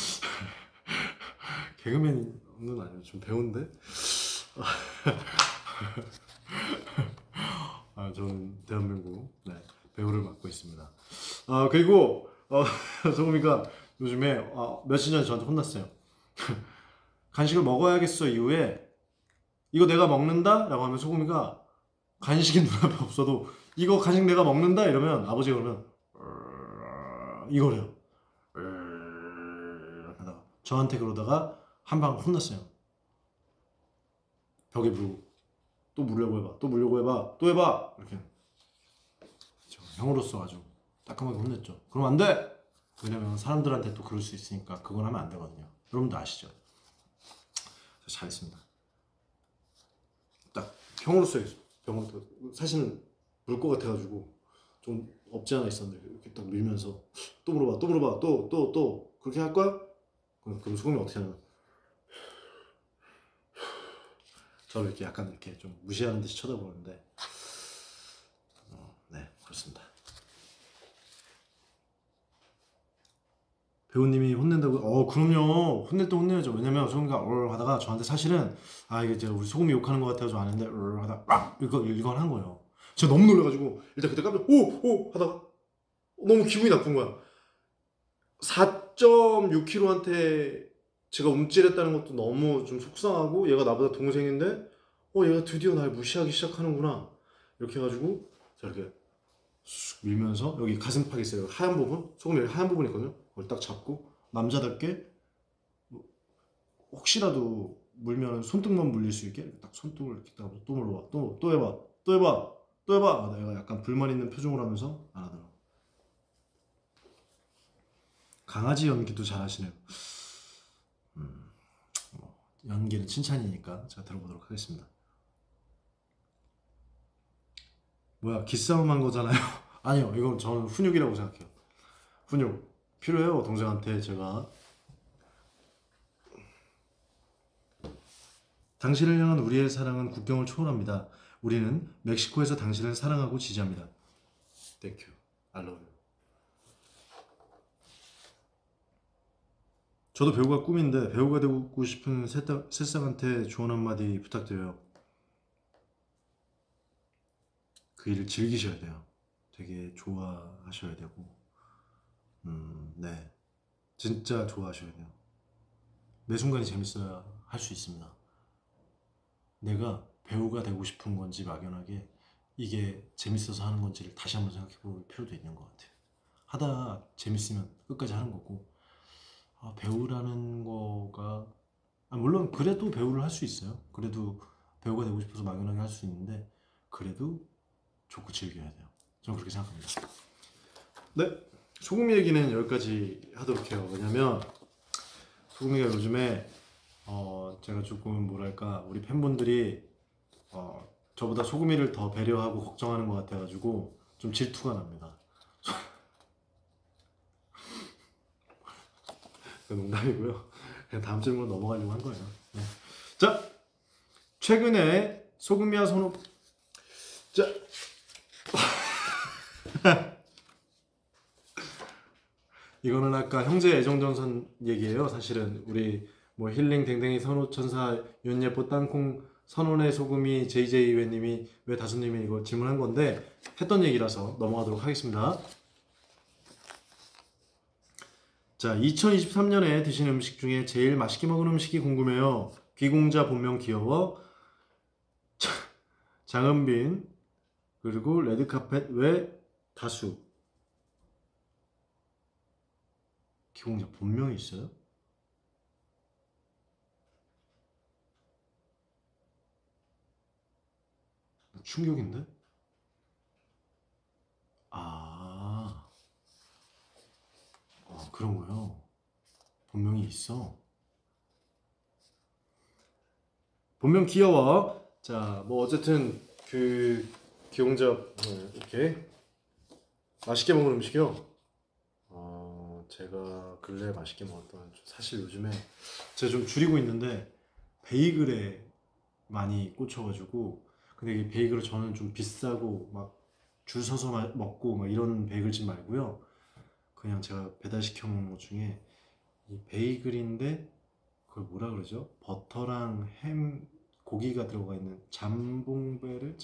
개그맨은 아니고 좀 배우인데. 저는 대한민국 배우를 맡고 있습니다. 그리고 소금이가 요즘에 며칠 전에 저한테 혼났어요. 간식을 먹어야겠어 이후에 이거 내가 먹는다? 라고 하면 소금이가 간식이 눈앞에 없어도 이거 간식 내가 먹는다? 이러면 아버지가 그러면 이거래요. 하다가 저한테 그러다가 한 방 혼났어요. 벽에 물고 또 물려고 해봐, 또 물려고 해봐, 또 해봐 이렇게. 형으로서 아주 따끔하게 혼냈죠. 그럼 안 돼! 왜냐면 사람들한테 또 그럴 수 있으니까 그건 하면 안 되거든요. 여러분도 아시죠? 잘했습니다. 딱 형으로서 병원도 사실은 물 것 같아가지고 좀 없지 않아 있었는데 이렇게 딱 밀면서 또 물어봐, 또 물어봐, 또 그렇게 할 거야? 그럼 소금이 어떻게 하냐면 저를 이렇게 약간 이렇게 좀 무시하는 듯이 쳐다보는데 네, 그렇습니다. 배우님이 혼낸다고? 그럼요. 혼낼 때 혼내야죠. 왜냐면 소금이가 하다가 저한테 사실은 이게 제가 우리 소금이 욕하는 것 같아서 안 했는데 하다가 이걸 한 거예요. 제가 너무 놀라가지고 일단 그때 깜짝 오 하다가 너무 기분이 나쁜 거야. 4.6kg한테 제가 움찔했다는 것도 너무 좀 속상하고 얘가 나보다 동생인데 얘가 드디어 날 무시하기 시작하는구나 이렇게 해가지고 제가 이렇게 쑥 밀면서 여기 가슴팍 있어요. 하얀 부분, 소금이 여기 하얀 부분 있거든요. 그걸 딱 잡고 남자답게 혹시라도 물면 손등만 물릴 수 있게 딱 손등을 이렇게 딱 또 물어봐, 또 해봐, 또 해봐, 또 해봐. 내가 약간 불만 있는 표정을 하면서 안 하더라고. 강아지 연기도 잘하시네요. 연기는 칭찬이니까 제가 들어보도록 하겠습니다. 뭐야, 기싸움 한 거잖아요. 아니요, 이건 저는 훈육이라고 생각해요. 훈육 필요해요. 동생한테 제가. 당신을 향한 우리의 사랑은 국경을 초월합니다. 우리는 멕시코에서 당신을 사랑하고 지지합니다. Thank you. I love you. 저도 배우가 꿈인데 배우가 되고 싶은 새싹한테 조언 한마디 부탁드려요. 그 일을 즐기셔야 돼요. 되게 좋아하셔야 되고 네, 진짜 좋아하셔야 돼요. 매 순간이 재밌어야 할 수 있습니다. 내가 배우가 되고 싶은 건지 막연하게 이게 재밌어서 하는 건지를 다시 한번 생각해 볼 필요도 있는 것 같아요. 하다 재밌으면 끝까지 하는 거고 배우라는 거가 물론 그래도 배우를 할 수 있어요. 그래도 배우가 되고 싶어서 막연하게 할 수 있는데 그래도 좋고 즐겨야 돼요. 저는 그렇게 생각합니다. 네, 소금이 얘기는 여기까지 하도록 해요. 왜냐면 소금이가 요즘에 제가 조금 뭐랄까 우리 팬분들이 저보다 소금이를 더 배려하고 걱정하는 것 같아가지고 좀 질투가 납니다. 농담이고요. 그냥 다음 질문 넘어가려고 한 거예요. 네. 자, 최근에 소금이야 선호. 자, 이거는 아까 형제 애정전선 얘기예요. 사실은 우리 뭐 힐링 댕댕이 선호천사 윤예뽀 땅콩 선원의 소금이 JJ 왜님이 왜 다수님이 이거 질문한 건데 했던 얘기라서 넘어가도록 하겠습니다. 자, 2023년에 드신 음식 중에 제일 맛있게 먹은 음식이 궁금해요. 귀공자 본명 귀여워. 장은빈 그리고 레드카펫 왜 다수. 귀공자 본명이 있어요? 충격인데? 그런 거요. 본명이 있어. 본명 귀여워. 자, 뭐 어쨌든 그 귀공자 이렇게 맛있게 먹는 음식이요. 제가 근래 맛있게 먹었던 사실 요즘에 제가 좀 줄이고 있는데 베이글에 많이 꽂혀가지고 근데 이 베이글을 저는 좀 비싸고 막 줄 서서 먹고 막 이런 베이글집 말고요. 그냥 제가 배달시켜 먹는 것 중에 이 베이글인데 그걸 뭐라 그러죠? 버터랑 햄 고기가 들어가 있는 잠봉베르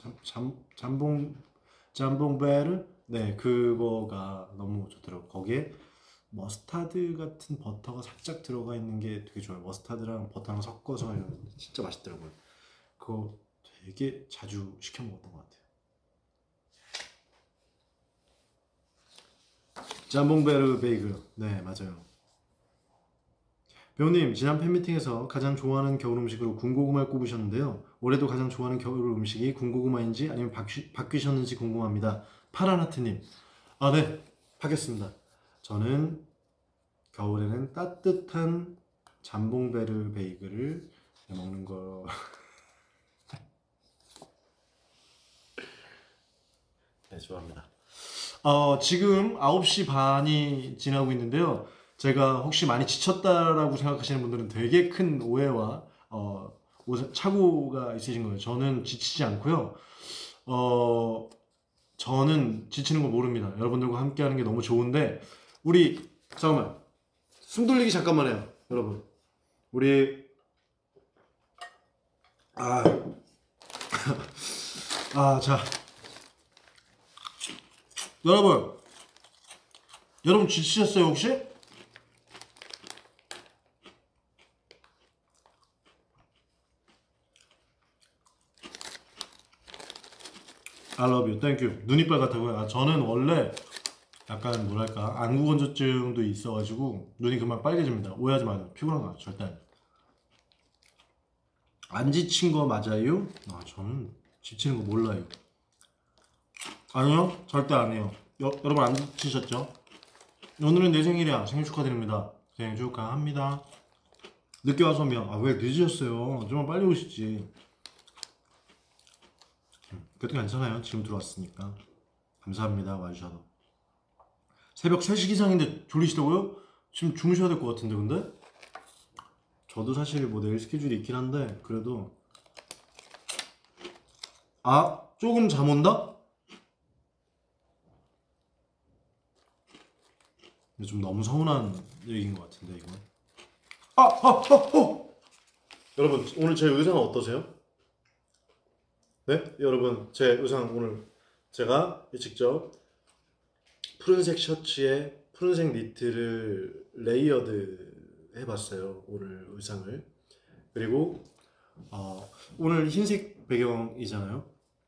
잠봉베르 네 그거가 너무 좋더라고. 거기에 머스타드 같은 버터가 살짝 들어가 있는 게 되게 좋아요. 머스타드랑 버터랑 섞어서 진짜 맛있더라고요. 그거 되게 자주 시켜 먹었던 것 같아요. 잠봉베르 베이글 네 맞아요. 배우님 지난 팬미팅에서 가장 좋아하는 겨울 음식으로 군고구마를 꼽으셨는데요. 올해도 가장 좋아하는 겨울 음식이 군고구마인지 아니면 바뀌셨는지 궁금합니다. 파란하트님 네 하겠습니다. 저는 겨울에는 따뜻한 잠봉베르 베이글을 먹는 거 네, 좋아합니다. 지금 9시 반이 지나고 있는데요. 제가 혹시 많이 지쳤다라고 생각하시는 분들은 되게 큰 오해와 착오가 있으신 거예요. 저는 지치지 않고요. 저는 지치는 거 모릅니다. 여러분들과 함께 하는 게 너무 좋은데 우리 잠깐만 숨 돌리기 잠깐만 해요. 여러분 우리 자 여러분 지치셨어요 혹시? I love you, thank you. 눈이 빨갛다고요? 저는 원래 약간 뭐랄까 안구건조증도 있어가지고 눈이 금방 빨개집니다. 오해하지 마세요. 피곤한 거 절대 안 지친 거 맞아요? 저는 지치는 거 몰라요. 아니요, 절대 아니에요. 여러분 안 지치셨죠? 오늘은 내 생일이야. 생일 축하드립니다. 생일 축하합니다. 늦게 와서 미안. 왜 늦으셨어요? 좀만 빨리 오시지. 그래도 괜찮아요. 지금 들어왔으니까. 감사합니다. 와주셔서. 새벽 3시 기상인데 졸리시다고요? 지금 주무셔야 될 것 같은데 근데? 저도 사실 뭐 내일 스케줄이 있긴 한데 그래도 조금 잠 온다? 근데 좀 너무 서운한 얘기인 것 같은데 이건. 여러분 오늘 제 의상 어떠세요? 네? 여러분 제 의상 오늘 제가 직접 푸른색 셔츠에 푸른색 니트를 레이어드 해봤어요. 오늘 의상을. 그리고 오늘 흰색 배경이잖아요.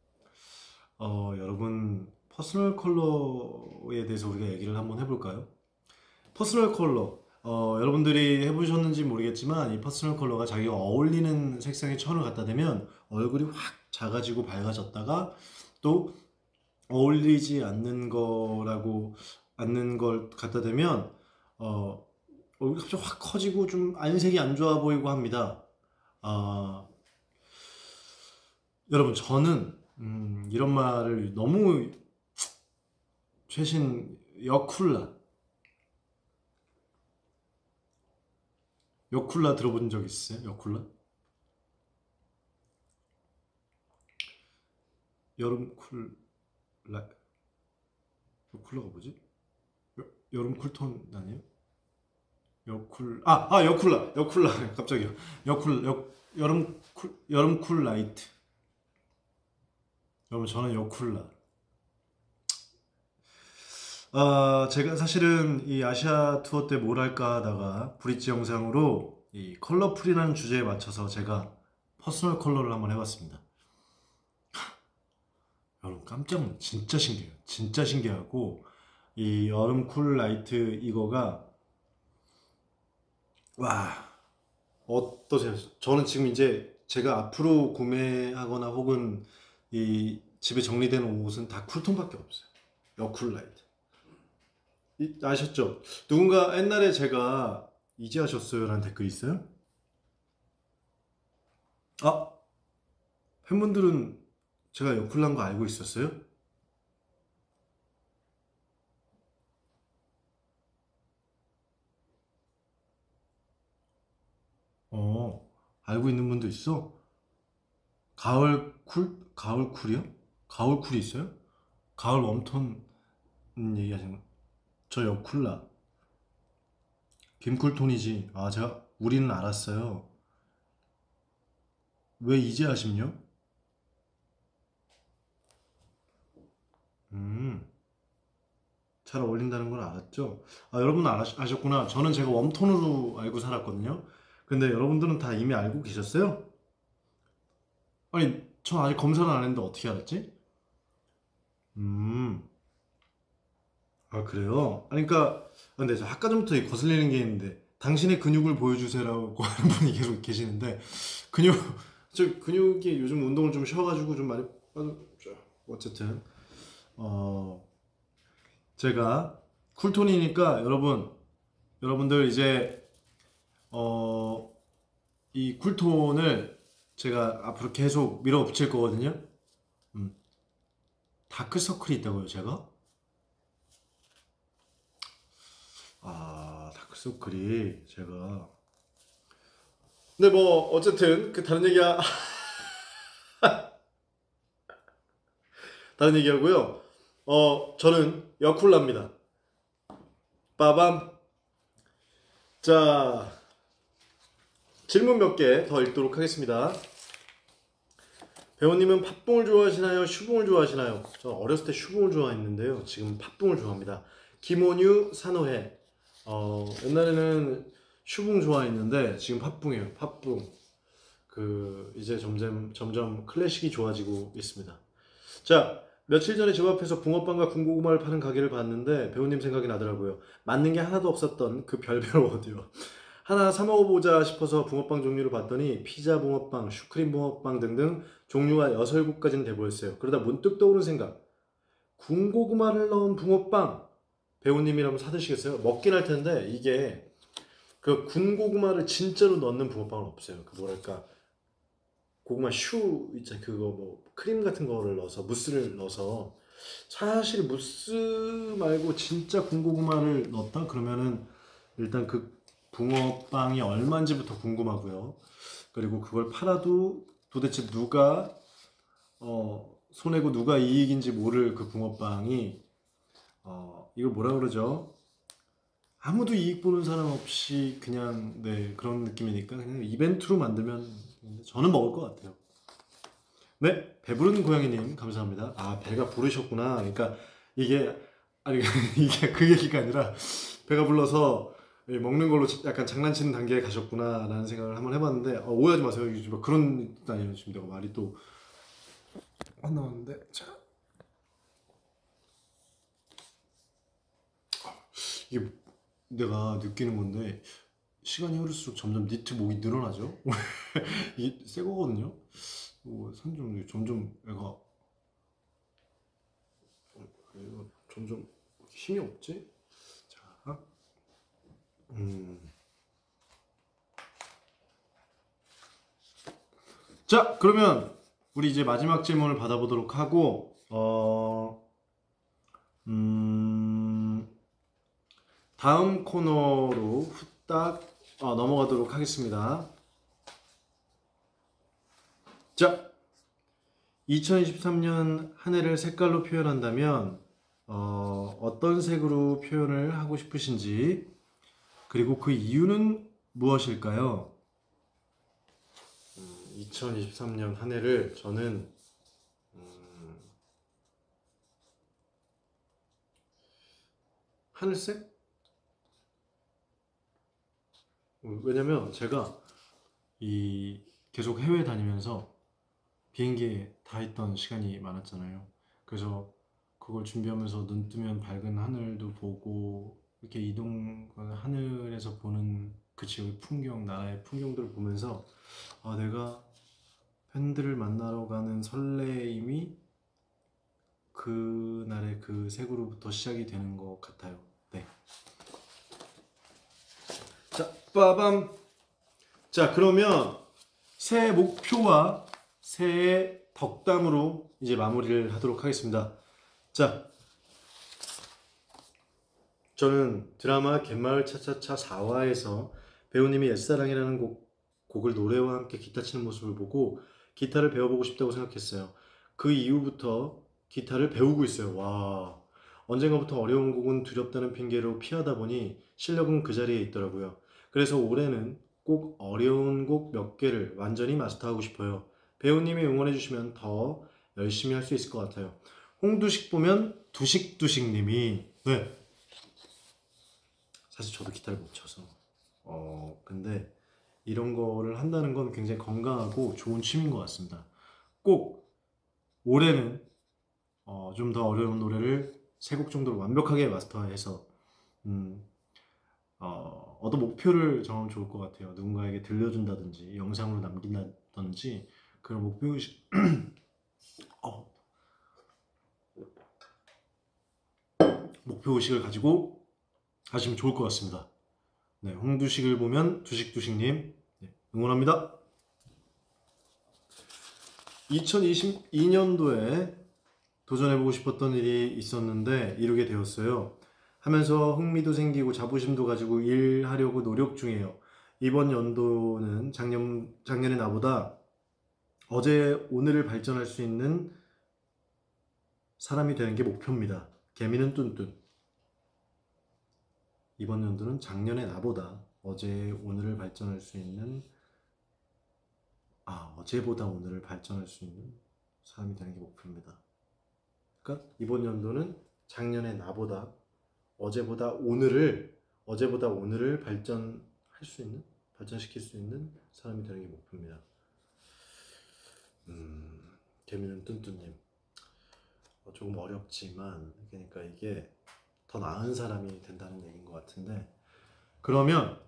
여러분 퍼스널 컬러에 대해서 우리가 얘기를 한번 해볼까요? 퍼스널 컬러 여러분들이 해보셨는지 모르겠지만 이 퍼스널 컬러가 자기가 어울리는 색상의 천을 갖다 대면 얼굴이 확 작아지고 밝아졌다가 또 어울리지 않는 걸 갖다 대면 얼굴이 갑자기 확 커지고 좀 안색이 안 좋아 보이고 합니다. 여러분 저는 이런 말을 너무 최신 여쿨라 여쿨라 들어본 적 있으세요? 여쿨라? 여름 쿨라 여쿨라가 뭐지? 여름 쿨톤 아니에요? 여쿨라 갑자기요. 여름 쿨 라이트. 여러분 저는 여쿨라. 제가 사실은 이 아시아 투어 때 뭘 할까 하다가 브릿지 영상으로 이 컬러풀이라는 주제에 맞춰서 제가 퍼스널 컬러를 한번 해봤습니다. 여러분 진짜 신기해요. 진짜 신기하고 이 여름 쿨 라이트 이거가 와 어떠세요? 저는 지금 이제 제가 앞으로 구매하거나 혹은 이 집에 정리된 옷은 다 쿨톤밖에 없어요. 여쿨 라이트. 아셨죠? 누군가 옛날에 제가 이제 하셨어요 라는 댓글 있어요? 아 팬분들은 제가 여쿨란 거 알고 있었어요? 알고 있는 분도 있어? 가을 쿨이요? 가을 쿨이 있어요? 가을 웜톤 얘기하시는 거? 저 여쿨라. 김쿨톤이지. 제가 우리는 알았어요. 왜 이제 아십니요? 잘 어울린다는 걸 알았죠? 여러분은 아셨구나. 저는 제가 웜톤으로 알고 살았거든요. 근데 여러분들은 다 이미 알고 계셨어요? 아니, 전 아직 검사를 안 했는데 어떻게 알았지? 음, 그래요? 그러니까, 근데 저 아까 전부터 거슬리는 게 있는데, 당신의 근육을 보여주세요라고 하는 분이 계속 계시는데, 근육, 근육이 요즘 운동을 좀 쉬어가지고 좀 많이 어쨌든, 어, 제가 쿨톤이니까 여러분들 이제 이 쿨톤을 제가 앞으로 계속 밀어붙일 거거든요. 다크서클이 있다고요, 제가? 다크서클이 제가. 근데 뭐 어쨌든 그 다른 얘기하고요. 저는 여쿨라입니다. 빠밤. 자, 질문 몇 개 더 읽도록 하겠습니다. 배우님은 팥붕을 좋아하시나요? 슈붕을 좋아하시나요? 저 어렸을 때 슈붕을 좋아했는데요. 지금 팥붕을 좋아합니다. 김원유 산호해. 옛날에는 슈붕 좋아했는데 지금 팥붕이에요. 팥붕. 이제 점점 클래식이 좋아지고 있습니다. 자, 며칠 전에 집 앞에서 붕어빵과 군고구마를 파는 가게를 봤는데 배우님 생각이 나더라고요. 맞는 게 하나도 없었던 그 별별 어디요. 하나 사 먹어보자 싶어서 붕어빵 종류를 봤더니 피자 붕어빵, 슈크림 붕어빵 등등 종류가 6, 7가지는 돼 보였어요. 그러다 문득 떠오른 생각. 군고구마를 넣은 붕어빵 배우님이라면 사드시겠어요? 먹긴 할 텐데 이게 그 군고구마를 진짜로 넣는 붕어빵은 없어요. 그 뭐랄까 고구마 슈 있잖아요. 그거 뭐 크림 같은 거를 넣어서 무스를 넣어서 사실 무스 말고 진짜 군고구마를 넣었다 그러면은 일단 그 붕어빵이 얼마인지부터 궁금하고요. 그리고 그걸 팔아도 도대체 누가 손해고 누가 이익인지 모를 그 붕어빵이 이걸 뭐라 그러죠? 아무도 이익 보는 사람 없이 그냥 그런 느낌이니까 그냥 이벤트로 만들면 저는 먹을 것 같아요. 네, 배부른 고양이님 감사합니다. 배가 부르셨구나. 그러니까 이게 아니 이게 그 얘기가 아니라 배가 불러서 먹는 걸로 약간 장난치는 단계에 가셨구나 라는 생각을 한번 해봤는데 오해하지 마세요. 이게 그런 뜻 아니에요. 지금 내가 말이 또 안 나왔는데 자 이게 내가 느끼는 건데 시간이 흐를수록 점점 니트 목이 늘어나죠. 이게 새 거거든요. 산좀 점점 애가 점점 힘이 없지? 자, 자, 그러면 우리 이제 마지막 질문을 받아보도록 하고 다음 코너로 후딱 넘어가도록 하겠습니다. 자, 2023년 한 해를 색깔로 표현한다면 어떤 색으로 표현을 하고 싶으신지, 그리고 그 이유는 무엇일까요? 2023년 한 해를 저는 하늘색? 왜냐면 제가 계속 해외 다니면서 비행기에 타 있던 시간이 많았잖아요. 그래서 그걸 준비하면서 눈 뜨면 밝은 하늘도 보고, 이렇게 하늘에서 보는 그 지역의 풍경, 나라의 풍경들을 보면서 내가 팬들을 만나러 가는 설레임이 그날의 그 색으로부터 시작이 되는 것 같아요. 네. 자, 빠밤. 자, 그러면 새해 목표와 새해 덕담으로 이제 마무리를 하도록 하겠습니다. 자, 저는 드라마 갯마을 차차차 4화에서 배우님이 옛사랑이라는 곡을 노래와 함께 기타 치는 모습을 보고 기타를 배워보고 싶다고 생각했어요. 그 이후부터 기타를 배우고 있어요. 와, 언젠가부터 어려운 곡은 두렵다는 핑계로 피하다 보니 실력은 그 자리에 있더라고요. 그래서 올해는 꼭 어려운 곡 몇 개를 완전히 마스터하고 싶어요. 배우님이 응원해주시면 더 열심히 할 수 있을 것 같아요. 홍두식 보면 두식두식님이, 네, 사실 저도 기타를 못 쳐서 근데 이런 거를 한다는 건 굉장히 건강하고 좋은 취미인 것 같습니다. 꼭 올해는 좀 더 어려운 노래를 3곡 정도로 완벽하게 마스터해서 어떤 목표를 정하면 좋을 것 같아요. 누군가에게 들려준다든지 영상으로 남긴다든지 그런 목표의식 목표의식을 가지고 하시면 좋을 것 같습니다. 네, 홍두식을 보면 두식두식님, 네, 응원합니다. 2022년도에 도전해보고 싶었던 일이 있었는데 이루게 되었어요. 하면서 흥미도 생기고 자부심도 가지고 일하려고 노력 중이에요. 이번 연도는 작년의 나보다 어제 오늘을 발전할 수 있는 사람이 되는 게 목표입니다. 개미는 뚠뚠. 이번 연도는 작년의 나보다 어제 오늘을 발전할 수 있는 어제보다 오늘을 발전할 수 있는 사람이 되는 게 목표입니다. 그러니까 이번 연도는 작년의 나보다 어제보다 오늘을 발전시킬 수 있는 사람이 되는 게 목표입니다. 개미는 뚠뚠님, 조금 어렵지만 그러니까 이게 더 나은 사람이 된다는 얘기인 것 같은데, 그러면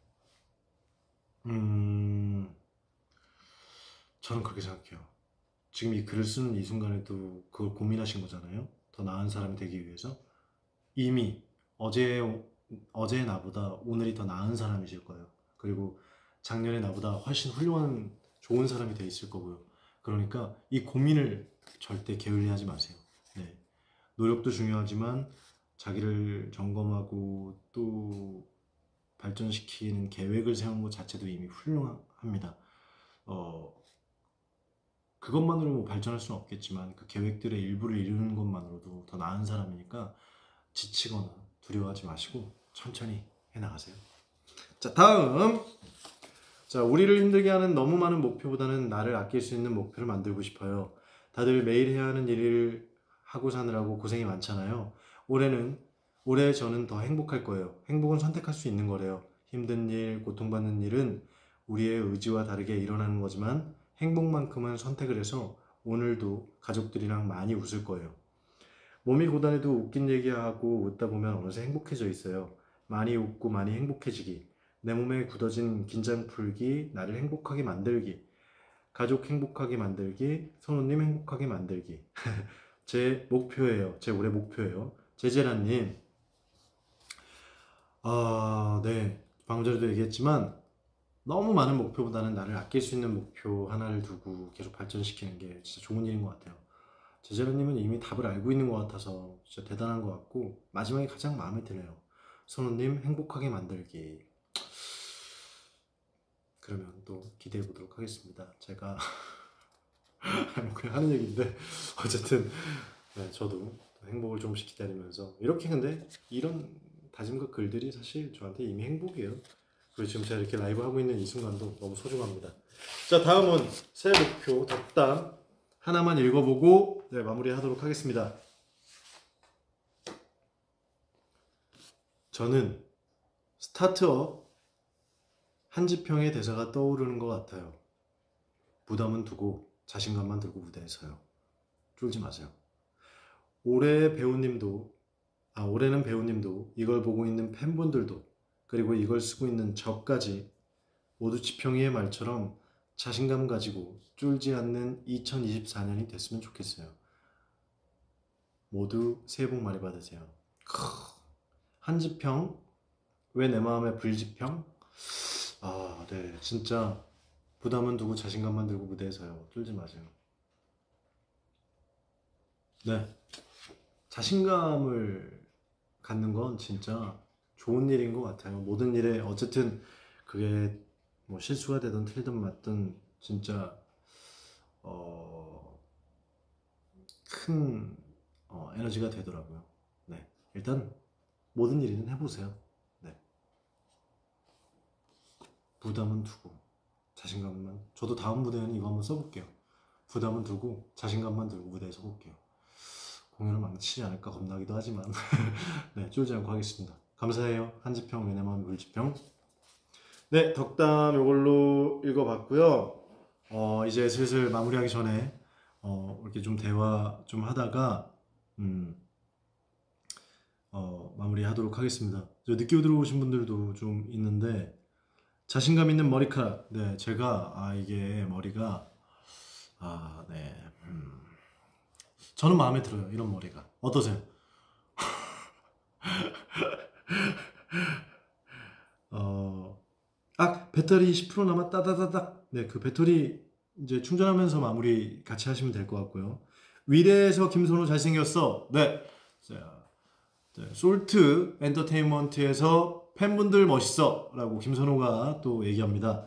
저는 그렇게 생각해요. 지금 이 글을 쓰는 이 순간에도 그걸 고민하신 거잖아요. 더 나은 사람이 되기 위해서 이미 어제의 나보다 오늘이 더 나은 사람이실 거예요. 그리고 작년의 나보다 훨씬 훌륭한 좋은 사람이 돼 있을 거고요. 그러니까 이 고민을 절대 게을리하지 마세요. 네. 노력도 중요하지만 자기를 점검하고 또 발전시키는 계획을 세우는 것 자체도 이미 훌륭합니다. 그것만으로 뭐 발전할 수는 없겠지만 그 계획들의 일부를 이루는 것만으로도 더 나은 사람이니까 지치거나 두려워하지 마시고 천천히 해나가세요. 자, 다음. 자, 우리를 힘들게 하는 너무 많은 목표보다는 나를 아낄 수 있는 목표를 만들고 싶어요. 다들 매일 해야 하는 일을 하고 사느라고 고생이 많잖아요. 올해 저는 더 행복할 거예요. 행복은 선택할 수 있는 거래요. 힘든 일, 고통받는 일은 우리의 의지와 다르게 일어나는 거지만 행복만큼은 선택을 해서 오늘도 가족들이랑 많이 웃을 거예요. 몸이 고단해도 웃긴 얘기하고 웃다 보면 어느새 행복해져 있어요. 많이 웃고 많이 행복해지기. 내 몸에 굳어진 긴장 풀기, 나를 행복하게 만들기. 가족 행복하게 만들기, 선우님 행복하게 만들기. 제 목표예요. 제 올해 목표예요. 제재라님, 네, 방금 전에도 얘기했지만 너무 많은 목표보다는 나를 아낄 수 있는 목표 하나를 두고 계속 발전시키는 게 진짜 좋은 일인 것 같아요. 제재라님은 이미 답을 알고 있는 것 같아서 진짜 대단한 것 같고, 마지막에 가장 마음에 드네요. 선우님 행복하게 만들기. 그러면 또 기대해 보도록 하겠습니다. 제가 뭐 그냥 하는 얘기인데 어쨌든 네, 저도 행복을 조금씩 기다리면서 이렇게 근데 이런 다짐과 글들이 사실 저한테 이미 행복이에요. 그리고 지금 제가 이렇게 라이브 하고 있는 이 순간도 너무 소중합니다. 자, 다음은 새해 목표 덕담 하나만 읽어보고 네, 마무리하도록 하겠습니다. 저는 스타트업 한지평의 대사가 떠오르는 것 같아요. 부담은 두고 자신감만 들고 무대에 서요. 쫄지 마세요. 올해는 배우님도 이걸 보고 있는 팬분들도 그리고 이걸 쓰고 있는 저까지 모두 지평이의 말처럼 자신감 가지고 쫄지 않는 2024년이 됐으면 좋겠어요. 모두 새해 복 많이 받으세요. 한지평? 왜 내 마음에 불지평? 아, 네, 진짜 부담은 두고 자신감만 들고 무대에 서요. 쫄지 마세요. 네, 자신감을 갖는 건 진짜 좋은 일인 것 같아요. 모든 일에 어쨌든 그게 뭐 실수가 되든 틀리든 맞든 진짜 큰 에너지가 되더라고요. 네, 일단 모든 일이든 해보세요. 네, 부담은 두고 자신감만. 저도 다음 무대는 이거 한번 써볼게요. 부담은 두고 자신감만 들고 무대에 서볼게요. 공연을 망치지 않을까 겁나기도 하지만 네, 쫄지 않고 하겠습니다. 감사해요. 한지평 왜냐면 물지평. 네, 덕담 이걸로 읽어봤고요. 이제 슬슬 마무리하기 전에 이렇게 좀 대화 좀 하다가 마무리하도록 하겠습니다. 저 늦게 들어오신 분들도 좀 있는데 자신감 있는 머리카락. 네, 제가 이게 머리가 네, 저는 마음에 들어요. 이런 머리가 어떠세요? 배터리 10% 남았다다다닥. 네, 그 배터리 이제 충전하면서 마무리 같이 하시면 될 것 같고요. 위례에서 김선호 잘생겼어. 네, 자, 네, 솔트 엔터테인먼트에서 팬분들 멋있어라고 김선호가 또 얘기합니다.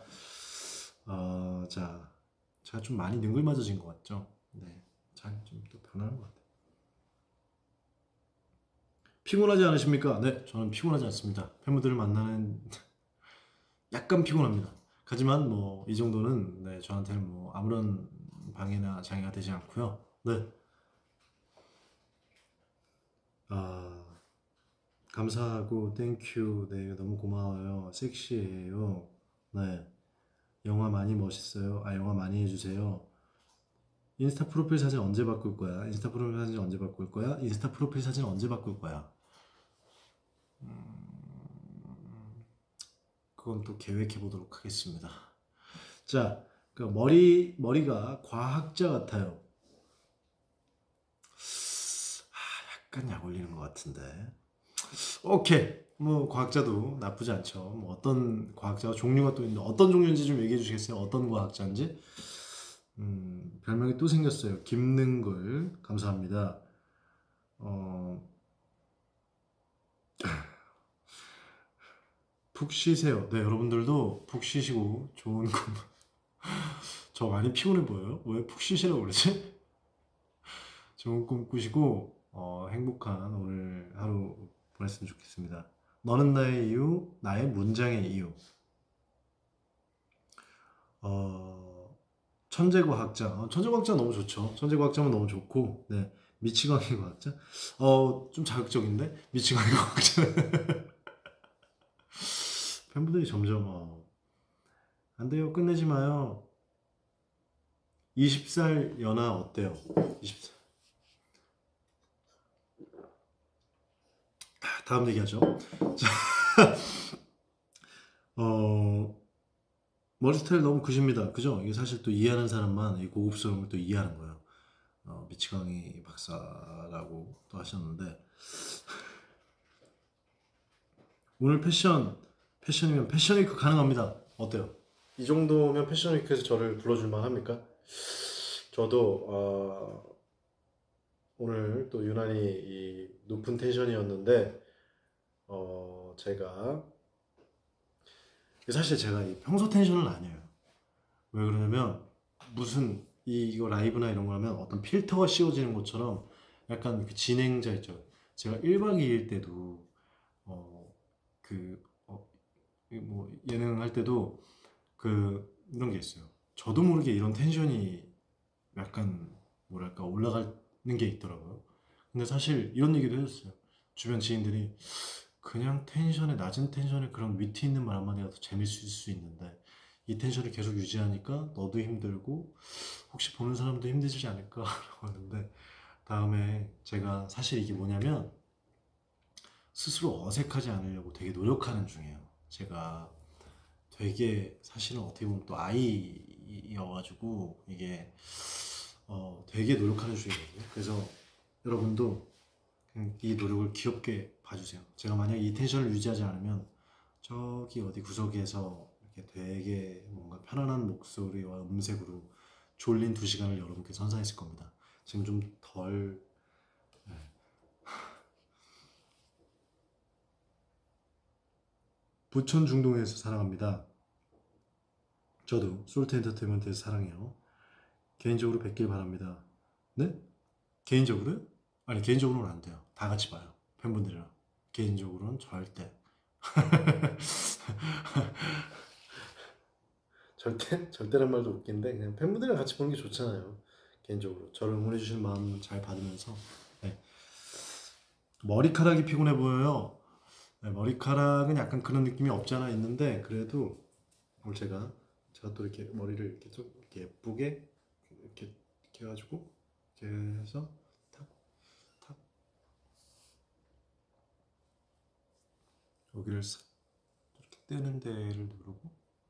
자, 제가 좀 많이 능글맞아진 것 같죠? 네, 잘 좀 또 변하는 것 같아요. 피곤하지 않으십니까? 네, 저는 피곤하지 않습니다. 팬분들을 만나는 약간 피곤합니다. 하지만 뭐 이 정도는 네, 저한테는 뭐 아무런 방해나 장애가 되지 않고요. 네, 감사하고 땡큐. 네, 너무 고마워요. 섹시해요. 네, 영화 많이 멋있어요. 영화 많이 해주세요. 인스타 프로필 사진 언제 바꿀 거야? 인스타 프로필 사진 언제 바꿀 거야? 인스타 프로필 사진 언제 바꿀 거야? 그건 또 계획해 보도록 하겠습니다. 자, 그 머리가 과학자 같아요. 약간 약 올리는 것 같은데. 오케이. 뭐 과학자도 나쁘지 않죠. 뭐 어떤 과학자가 종류가 또 있는데 어떤 종류인지 좀 얘기해 주시겠어요? 어떤 과학자인지? 별명이 또 생겼어요. 김능글. 감사합니다. 푹 쉬세요. 네, 여러분들도 푹 쉬시고 좋은 꿈. 저 많이 피곤해 보여요? 왜 푹 쉬시라고 그러지? 좋은 꿈 꾸시고 행복한 오늘 하루 보냈으면 좋겠습니다. 너는 나의 이유, 나의 문장의 이유. 천재과학자. 천재과학자 너무 좋죠. 천재과학자면 너무 좋고, 네. 미치광이 과학자? 좀 자극적인데? 미치광이 과학자. 팬분들이 점점, 안 돼요. 끝내지 마요. 20살 연하 어때요? 20살. 다음 얘기하죠. 자, 머리 스타일 너무 굿입니다. 그죠? 이게 사실 또 이해하는 사람만 이 고급스러움을 또 이해하는 거예요. 미치광이 박사라고 또 하셨는데 오늘 패션이면 패션위크 가능합니다. 어때요? 이 정도면 패션위크에서 저를 불러줄만 합니까? 저도 오늘 또 유난히 이 높은 텐션이었는데 제가 사실 제가 이 평소 텐션은 아니에요. 왜 그러냐면 무슨 이거 라이브나 이런 거 하면 어떤 필터가 씌워지는 것처럼 약간 그 진행자 있죠. 제가 1박 2일 때도 그 뭐 예능 할 때도 그 이런 게 있어요. 저도 모르게 이런 텐션이 약간 뭐랄까 올라가는 게 있더라고요. 근데 사실 이런 얘기도 해줬어요. 주변 지인들이 그냥 텐션에 낮은 텐션에 그런 위트 있는 말 한마디가 더 재밌을 수 있는데 이 텐션을 계속 유지하니까 너도 힘들고 혹시 보는 사람도 힘들지 않을까 라고 하는데 다음에 제가 사실 이게 뭐냐면 스스로 어색하지 않으려고 되게 노력하는 중이에요. 제가 되게 사실은 어떻게 보면 또 아이여가지고 이게 되게 노력하는 중이거든요. 그래서 여러분도 그냥 이 노력을 귀엽게 봐주세요. 제가 만약 이 텐션을 유지하지 않으면 저기 어디 구석에서 이렇게 되게 뭔가 편안한 목소리와 음색으로 졸린 2시간을 여러분께 선사했을 겁니다. 지금 좀 덜 부천 중동에서 사랑합니다. 저도 솔트 엔터테인먼트에서 사랑해요. 개인적으로 뵙길 바랍니다. 네? 개인적으로요? 아니 개인적으로는 안 돼요. 다 같이 봐요. 팬분들이랑. 개인적으로는 절대. 절대란 말도 웃긴데 그냥 팬분들이랑 같이 보는 게 좋잖아요. 개인적으로 저를 응원해 주시는 마음 잘 받으면서 네. 머리카락이 피곤해 보여요. 네, 머리카락은 약간 그런 느낌이 없지 않아 있는데 그래도 오늘 제가 또 이렇게 머리를 이렇게 좀 이렇게 예쁘게 이렇게 해가지고 이렇게 해서 탁 탁 여기를 싹 이렇게 뜨는 데를 누르고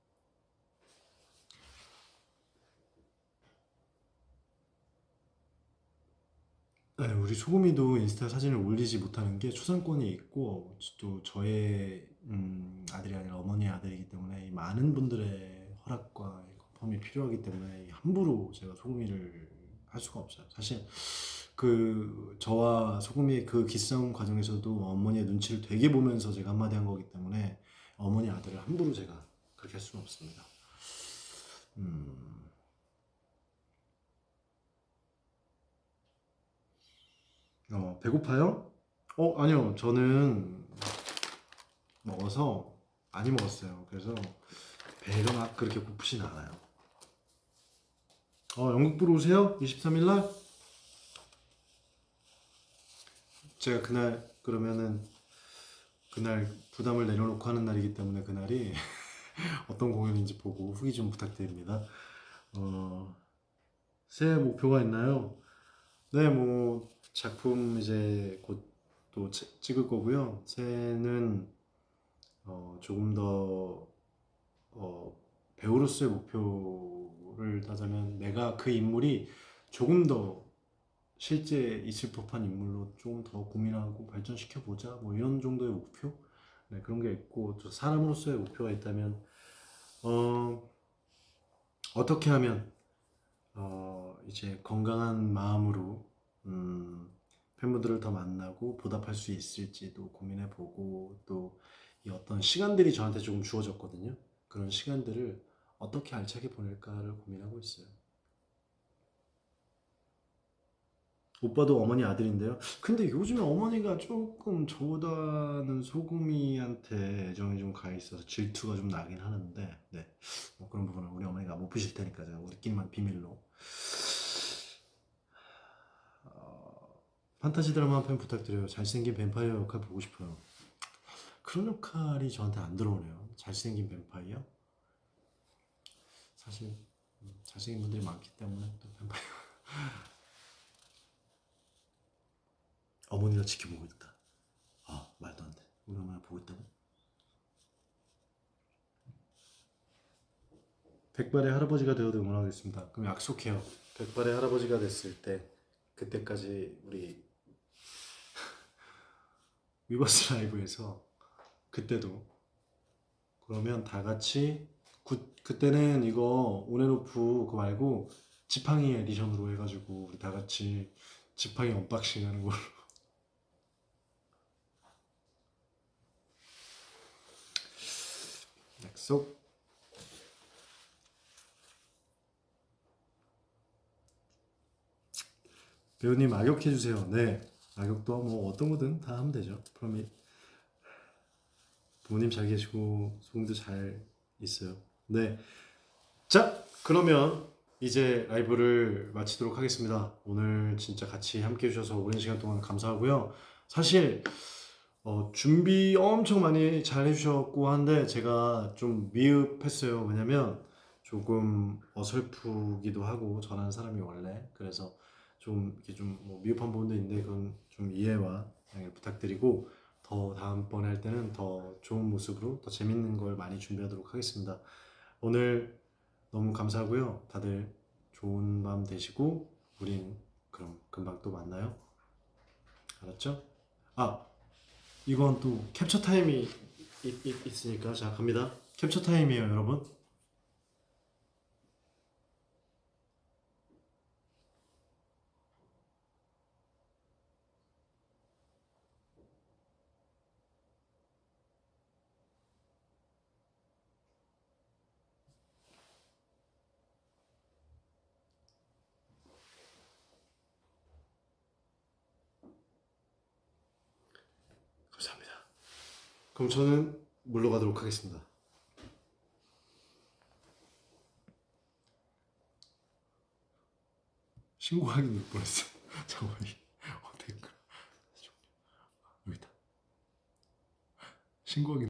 네, 우리 소금이도 인스타 사진을 올리지 못하는 게 초상권이 있고 또 저의 아들이 아니라 어머니의 아들이기 때문에 이 많은 분들의 허락과 컨펌이 필요하기 때문에 함부로 제가 소금이를 할 수가 없어요. 사실 그 저와 소금이의 그 기싸움 과정에서도 어머니의 눈치를 되게 보면서 제가 한마디 한 거기 때문에 어머니 아들을 함부로 제가 그렇게 할 수는 없습니다. 배고파요? 아니요. 저는 먹어서 많이 먹었어요. 그래서 배가 막 그렇게 고프진 않아요. 영국 보러 오세요? 23일 날? 제가 그날 그러면은 그날 부담을 내려놓고 하는 날이기 때문에 그날이 어떤 공연인지 보고 후기 좀 부탁드립니다. 어, 새해 목표가 있나요? 네, 뭐 작품 이제 곧 또 찍을 거고요. 새해는 조금 더 배우로서의 목표를 따자면 내가 그 인물이 조금 더 실제 있을 법한 인물로 조금 더 고민하고 발전시켜 보자 뭐 이런 정도의 목표. 네, 그런 게 있고 또 사람으로서의 목표가 있다면 어, 어떻게 하면 이제 건강한 마음으로 팬분들을 더 만나고 보답할 수 있을지도 고민해 보고 또 이 어떤 시간들이 저한테 조금 주어졌거든요. 그런 시간들을 어떻게 알차게 보낼까를 고민하고 있어요. 오빠도 어머니 아들인데요. 근데 요즘에 어머니가 조금 저보다는 소금이한테 애정이 좀 가 있어서 질투가 좀 나긴 하는데, 네. 뭐 그런 부분은 우리 어머니가 못 보실 테니까 제가 우리끼리만 비밀로. 판타지 드라마 한 편 부탁드려요. 잘생긴 뱀파이어 역할 보고 싶어요. 그런 역할이 저한테 안 들어오네요. 잘생긴 뱀파이어? 사실 잘생긴 분들이 많기 때문에 또 뱀파이어. 어머니가 지켜보고 있다. 말도 안 돼. 우리 어머니가 보고 있다고? 백발의 할아버지가 되어도 응원하겠습니다. 그럼 약속해요. 백발의 할아버지가 됐을 때 그때까지 우리 위버스 라이브에서 그때도 그러면 다 같이 그때는 이거 온앤오프 그거 말고 지팡이 에디션으로 해가지고 우리 다 같이 지팡이 언박싱 하는 걸로. 네. 약속. 배우님 악역해주세요. 네, 악역도 뭐 어떤 거든 다 하면 되죠. 프로밋. 부모님 잘 계시고 소금도 잘 있어요. 네, 자 그러면 이제 라이브를 마치도록 하겠습니다. 오늘 진짜 같이 함께 해주셔서 오랜 시간 동안 감사하고요. 사실 준비 엄청 많이 잘 해주셨고 한데 제가 좀 미흡했어요. 왜냐면 조금 어설프기도 하고 전하는 사람이 원래 그래서 좀 이렇게 좀뭐 미흡한 부분도 있는데 그건 좀 이해와 양해를 부탁드리고 더 다음번에 할 때는 더 좋은 모습으로 더 재밌는 걸 많이 준비하도록 하겠습니다. 오늘 너무 감사하고요. 다들 좋은 밤 되시고 우린 그럼 금방 또 만나요. 알았죠? 아, 이건 또 캡처 타임이 있으니까 자 갑니다. 캡처 타임이에요, 여러분. 감사합니다. 그럼 저는 물러가도록 하겠습니다. 신고하기 될 뻔했어. 잠깐만, 어떻게 여기 있다. 신고하기